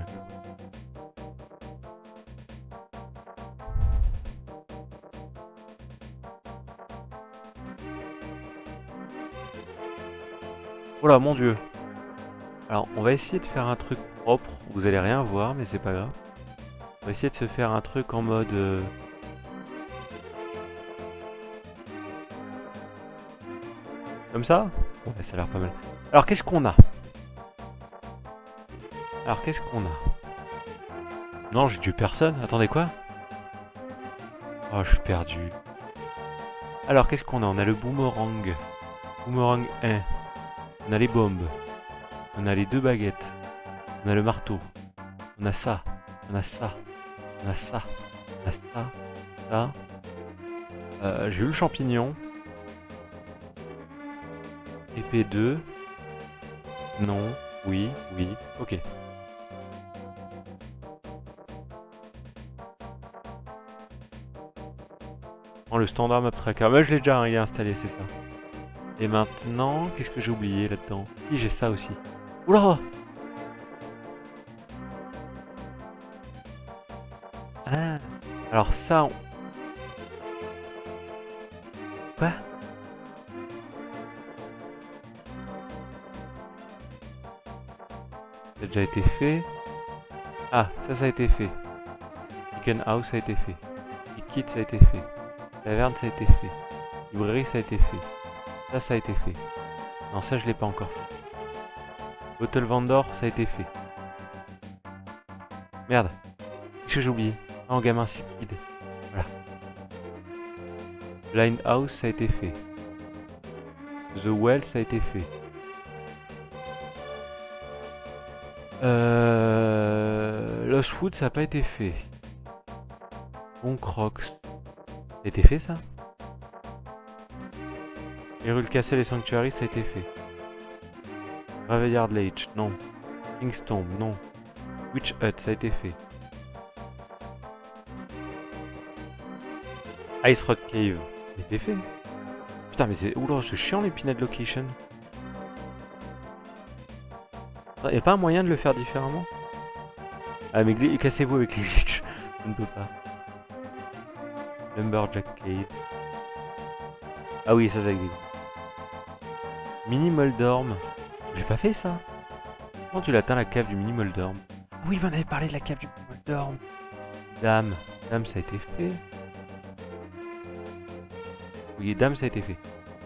Oh là, mon dieu. Alors, on va essayer de faire un truc propre. Vous allez rien voir, mais c'est pas grave. On va essayer de se faire un truc en mode... Comme ça? Ouais, ça a l'air pas mal. Alors, qu'est-ce qu'on a? Alors, qu'est-ce qu'on a? Non, j'ai tué personne. Attendez, quoi? Oh, je suis perdu. Alors, qu'est-ce qu'on a? On a le boomerang. Boomerang 1. On a les bombes. On a les 2 baguettes. On a le marteau. On a ça. On a ça. On a ça. On a ça. Ça. J'ai eu le champignon. Épée 2. Non. Oui. Oui. Ok. Oh, le standard map tracker. Bah, je l'ai déjà installé, c'est ça. Et maintenant, qu'est-ce que j'ai oublié là-dedans? Si, j'ai ça aussi. Oula! Ah! Alors ça, on... Quoi? Ça a déjà été fait. Ah, ça a été fait. Chicken House, ça a été fait. Kit, ça a été fait. Taverne, ça a été fait. Librairie, ça a été fait. Ça a été fait. Non, ça, je l'ai pas encore fait. Bottle Vendor, ça a été fait. Merde. Qu'est-ce que j'ai oublié? Ah, en gamin Cupid. Voilà. Blind House, ça a été fait. The Well, ça a été fait. Lost Wood, ça n'a pas été fait. Bon Crocs. Ça a été fait, ça? Hyrule Castle et Sanctuary, ça a été fait. Graveyard Lake, non. King's Tomb, non. Witch Hut, ça a été fait. Ice Road Cave, ça a été fait. Putain, mais c'est... Oula, c'est chiant les Peanut Location. Y'a pas un moyen de le faire différemment? Ah, mais cassez-vous avec les glitches. Je ne peux pas. Lumberjack Cave. Ah oui, ça c'est avec des... Mini Moldorm. J'ai pas fait ça. Comment tu l'atteins la cave du Mini Moldorm? Oui, mais on avait parlé de la cave du Mini Moldorm. Dame. Dame, ça a été fait. Oui, Dame, ça a été fait.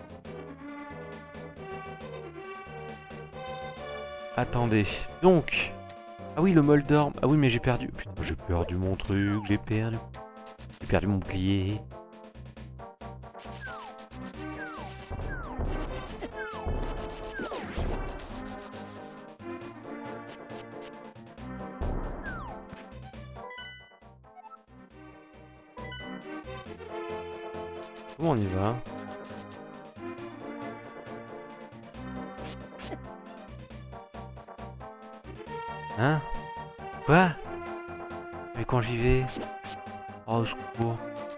Attendez. Donc. Ah oui, le Moldorm. Ah oui, mais j'ai perdu. Putain, j'ai perdu mon truc. J'ai perdu mon bouclier. Comment on y va? Hein? Quoi? Mais quand j'y vais? Oh, au secours.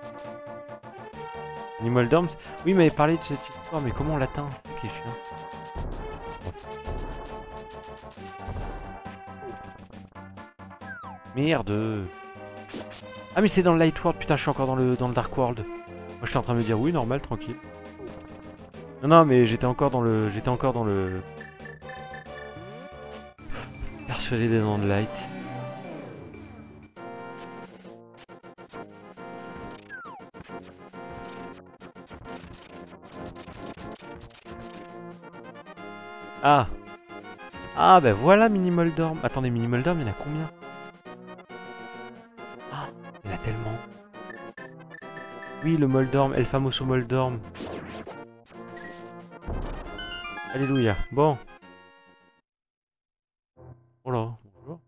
Moldorm? Oui, il m'avait parlé de cette histoire, mais comment on l'atteint? C'est qui est chiant. Merde! Ah, mais c'est dans le Light World, putain, je suis encore dans le Dark World. Moi, j'étais en train de me dire, oui, normal, tranquille. Non, non, mais j'étais encore dans le... Persuadé des noms de Light. Ah! Ah, ben voilà Mini Moldorm. Attendez, Mini Moldorm, il y en a combien? Ah, il y en a tellement. Oui, le Moldorm, El Famoso Moldorm. Alléluia. Bon. Oh là, bonjour.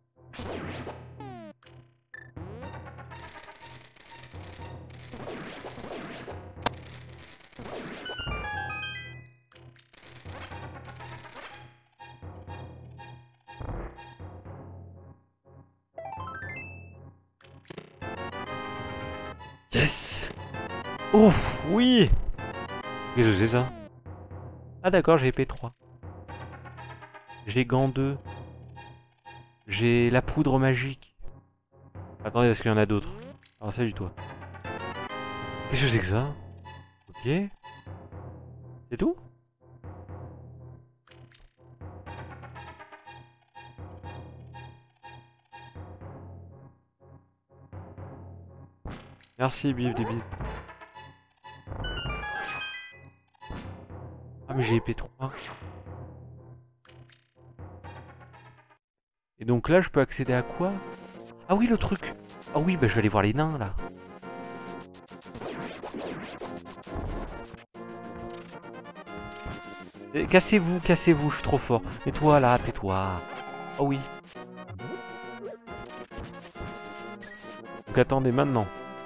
Yes! Ouf, oui! Qu'est-ce que c'est ça? Ah d'accord, j'ai épée 3. J'ai gant 2. J'ai la poudre magique. Attendez, parce qu'il y en a d'autres. Alors salut toi. Qu'est-ce que c'est que ça? Ok. C'est tout? Merci, bif des bifs. Ah mais j'ai épée 3. Et donc là je peux accéder à quoi? Ah oui le truc. Ah oui bah je vais aller voir les nains là. Cassez-vous, cassez-vous, je suis trop fort. Mais toi là, tais-toi. Oh oui. Donc attendez maintenant.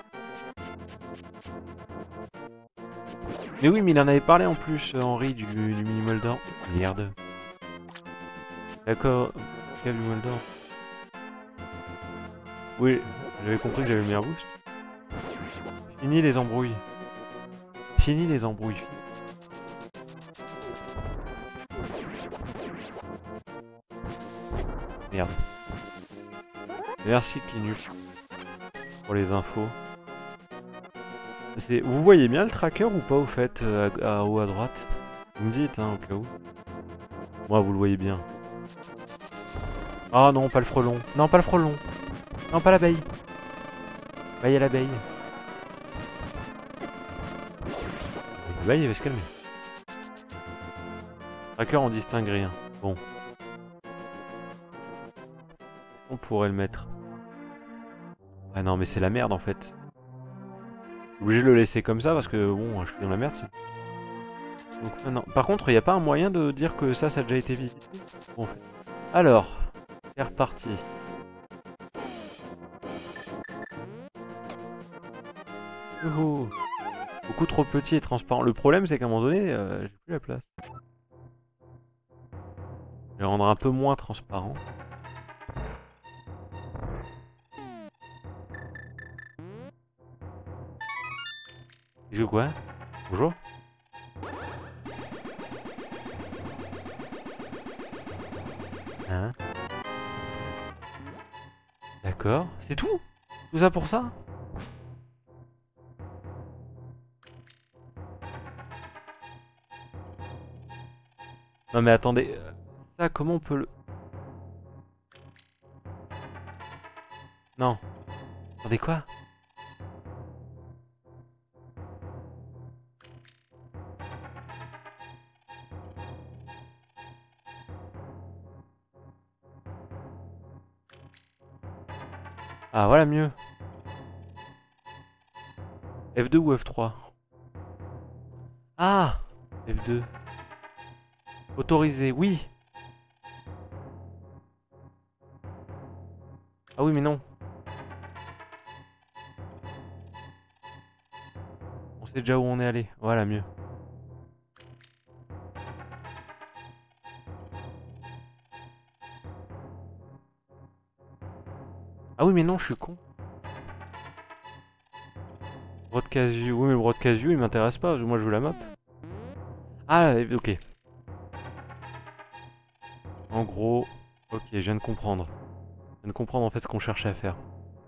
Mais oui, mais il en avait parlé en plus, Henri, du Mini Moldorm. Merde. D'accord, cave du Moldorm. Oui, j'avais compris que j'avais mis un boost. Fini les embrouilles. Fini les embrouilles. Merde. Merci Kinu pour les infos. Vous voyez bien le tracker ou pas au fait, haut à droite? Vous me dites hein, au cas où. Moi vous le voyez bien. Ah non, pas le frelon. Non, pas le frelon. Non, pas l'abeille. Bah, il y a l'abeille. L'abeille, il va se calmer. Tracker, on distingue rien. Bon. On pourrait le mettre. Ah non, mais c'est la merde en fait. Obligé de le laisser comme ça parce que bon, je suis dans la merde. Donc maintenant. Par contre, il n'y a pas un moyen de dire que ça a déjà été visité. Bon, en fait. Alors, c'est reparti. Youhou. Beaucoup trop petit et transparent. Le problème, c'est qu'à un moment donné, j'ai plus la place. Je vais rendre un peu moins transparent. Il joue quoi? Bonjour. Hein? D'accord. C'est tout? Tout ça pour ça? Non mais attendez. Ça, comment on peut le... Non. Attendez quoi? Ah voilà mieux. F2 ou F3? Ah! F2. Autorisé, oui! Ah oui mais non. On sait déjà où on est allé. Voilà mieux. Ah oui mais non, je suis con. Broadcast view, oui mais le broadcast view il m'intéresse pas, moi je veux la map. Ah ok. En gros, ok, je viens de comprendre. Je viens de comprendre en fait ce qu'on cherchait à faire.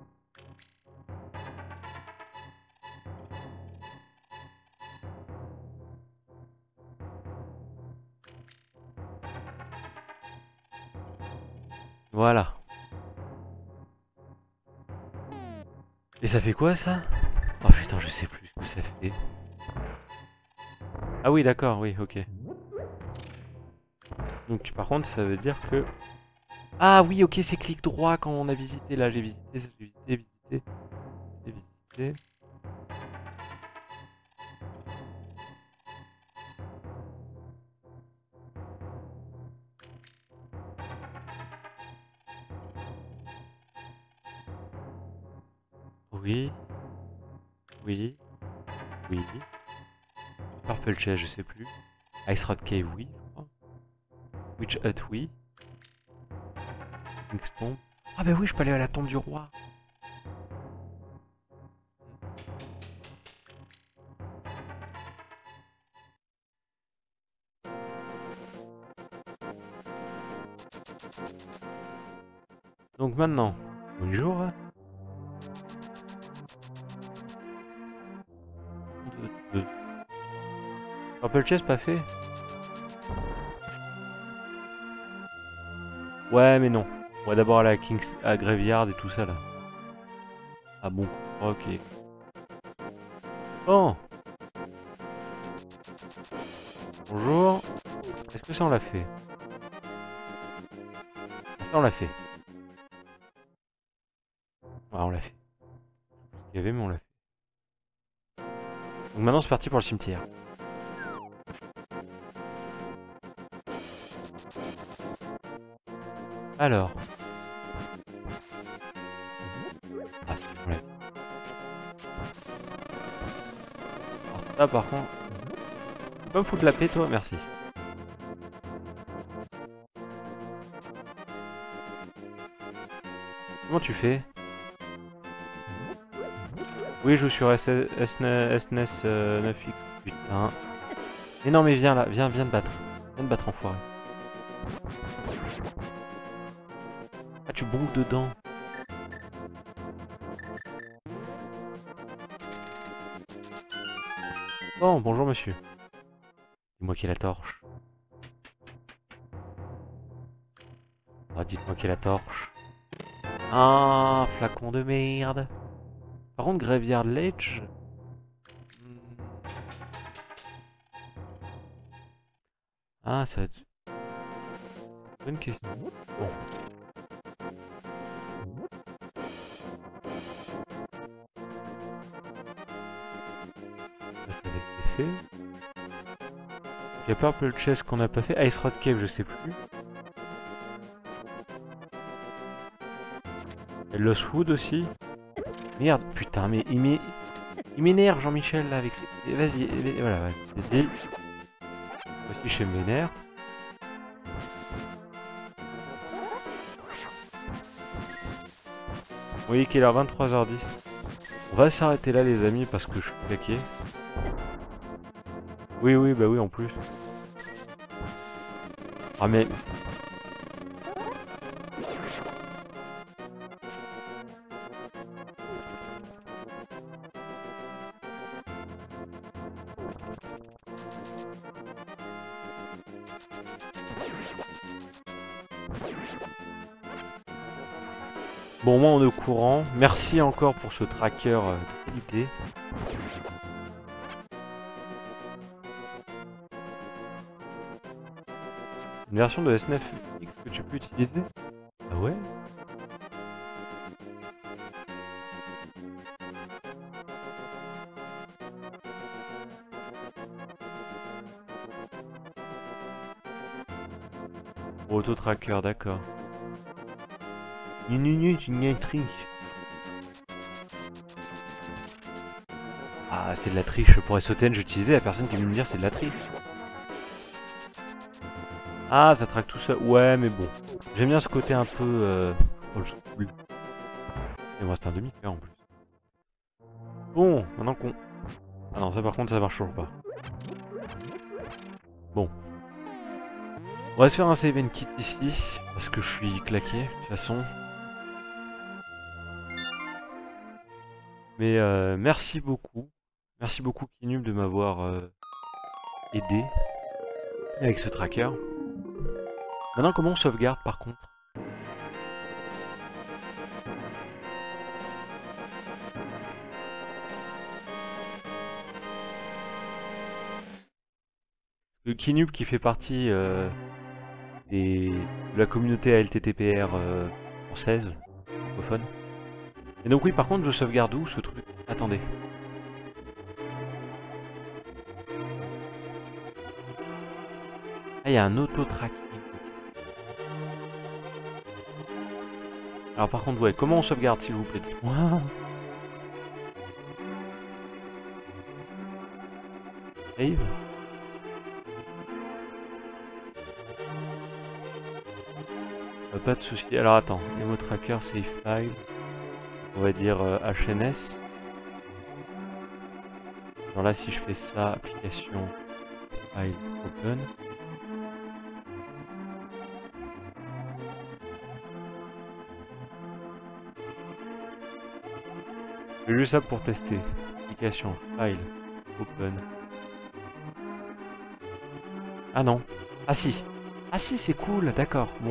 Voilà. Et ça fait quoi ça? Oh putain, je sais plus ce que ça fait. Ah oui d'accord, oui, ok. Donc par contre ça veut dire que... Ah oui ok, c'est clic droit quand on a visité. Là j'ai visité, j'ai visité. Oui. Oui. Oui. Purple Chest, je sais plus. Ice Rod Cave, oui, je crois. Witch Hut, oui. King's Tomb. Ah bah oui, je peux aller à la tombe du roi. Donc maintenant, bonjour. Purple Chest pas fait. Ouais mais non. On va d'abord aller à Graveyard et tout ça là. Ah bon, ok. Bon. Bonjour. Est-ce que ça on l'a fait? Ça on l'a fait. Ah on l'a fait. Il y avait mais on l'a fait. Donc maintenant c'est parti pour le cimetière. Alors. Ah c'est on l'a fait. Alors ça par contre... Tu peux pas me foutre la paix toi? Merci. Comment tu fais? Oui, je joue sur SNES 9X. Putain. Mais non, mais viens là, viens te battre. Viens te battre, enfoiré. Ah, tu bombes dedans. Bon, bonjour monsieur. C'est moi qui ai la torche. Ah, dites-moi qui est la torche. Ah, flacon de merde. Par contre, Graveyard Ledge... Ah, ça va être... Bonne question. Bon. Ça avait été fait. Il y a Purple Chest qu'on n'a pas fait. Ice Road Cave, je sais plus. Et Lost Wood aussi. Merde, putain, mais il m'énerve Jean-Michel là avec ses... Vas-y, voilà, vas-y. Moi aussi je m'énerve. Vous voyez qu'il est 23h10. On va s'arrêter là les amis parce que je suis claqué. Oui, oui, bah oui en plus. Ah mais... Bon, moi on est au courant. Merci encore pour ce tracker de qualité. Une version de S9X que tu peux utiliser? Ah ouais? Auto-tracker, d'accord. Une triche. Ah, c'est de la triche. Pour SOTN, j'utilisais la personne qui vient me dire c'est de la triche. Ah, ça traque tout ça. Ouais, mais bon. J'aime bien ce côté un peu old school. Et moi, c'est un demi-cœur en plus. Bon, maintenant qu'on... Ah non, ça par contre, ça marche toujours pas. Bon. On va se faire un save and kit ici, parce que je suis claqué, de toute façon. Mais merci beaucoup. Merci beaucoup Kinub de m'avoir aidé avec ce tracker. Maintenant, comment on sauvegarde par contre? Le Kinub qui fait partie de la communauté ALTTPR française, francophone. Et donc oui, par contre, je sauvegarde où ce truc? Attendez. Ah, il y a un auto-tracking. Alors par contre, ouais, comment on sauvegarde s'il vous plaît? Dites-moi. Save. Pas de souci. Alors attends, Nemo Tracker, save file. On va dire HNS. Alors là, si je fais ça, application, file, open. Je fais juste ça pour tester. Application, file, open. Ah non. Ah si. Ah si, c'est cool, d'accord, bon.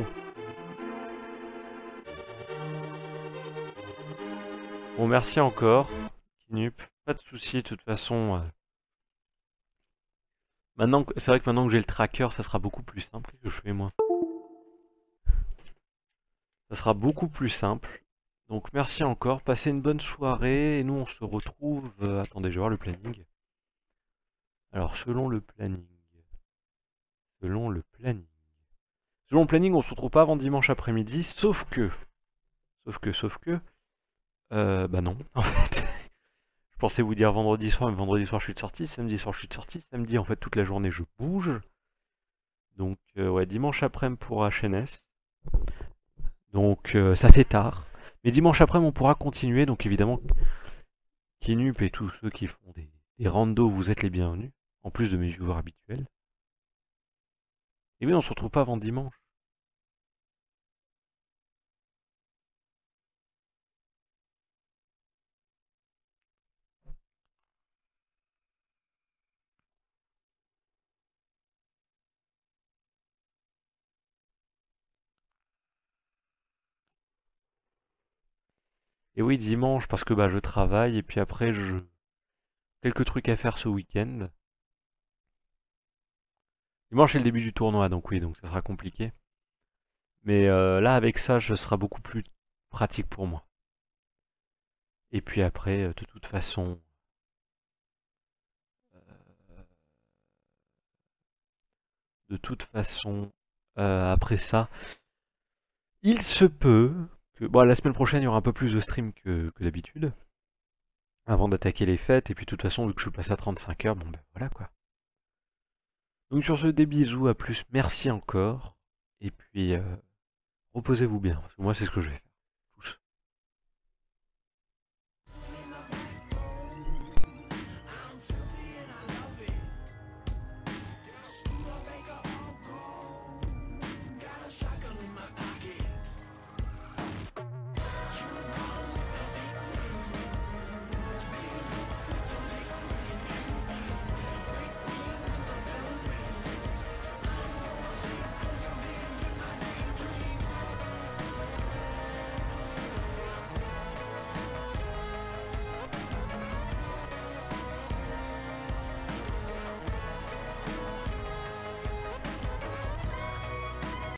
Bon, merci encore, Kinup. Pas de soucis, de toute façon. Maintenant, c'est vrai que maintenant que j'ai le tracker, ça sera beaucoup plus simple. Qu'est-ce que je fais, moi? Ça sera beaucoup plus simple. Donc, merci encore. Passez une bonne soirée. Et nous, on se retrouve... attendez, je vais voir le planning. Alors, selon le planning... Selon le planning... Selon le planning, on se retrouve pas avant dimanche après-midi. Sauf que... bah non, en fait. Je pensais vous dire vendredi soir, mais vendredi soir je suis de sortie, samedi soir je suis de sortie, samedi en fait toute la journée je bouge. Donc ouais, dimanche après-midi pour HNS. Donc ça fait tard. Mais dimanche après-midi on pourra continuer, donc évidemment Kinup et tous ceux qui font des randos, vous êtes les bienvenus, en plus de mes viewers habituels. Et oui, on se retrouve pas avant dimanche. Et oui, dimanche, parce que bah, je travaille, et puis après, quelques trucs à faire ce week-end. Dimanche, c'est le début du tournoi, donc oui, donc ça sera compliqué. Mais là, avec ça, ce sera beaucoup plus pratique pour moi. Et puis après, de toute façon, après ça, il se peut que... Bon, la semaine prochaine, il y aura un peu plus de stream que d'habitude, avant d'attaquer les fêtes, et puis de toute façon, vu que je suis passé à 35 heures, bon ben voilà quoi. Donc sur ce, des bisous, à plus, merci encore, et puis reposez-vous bien, parce que moi c'est ce que je vais faire.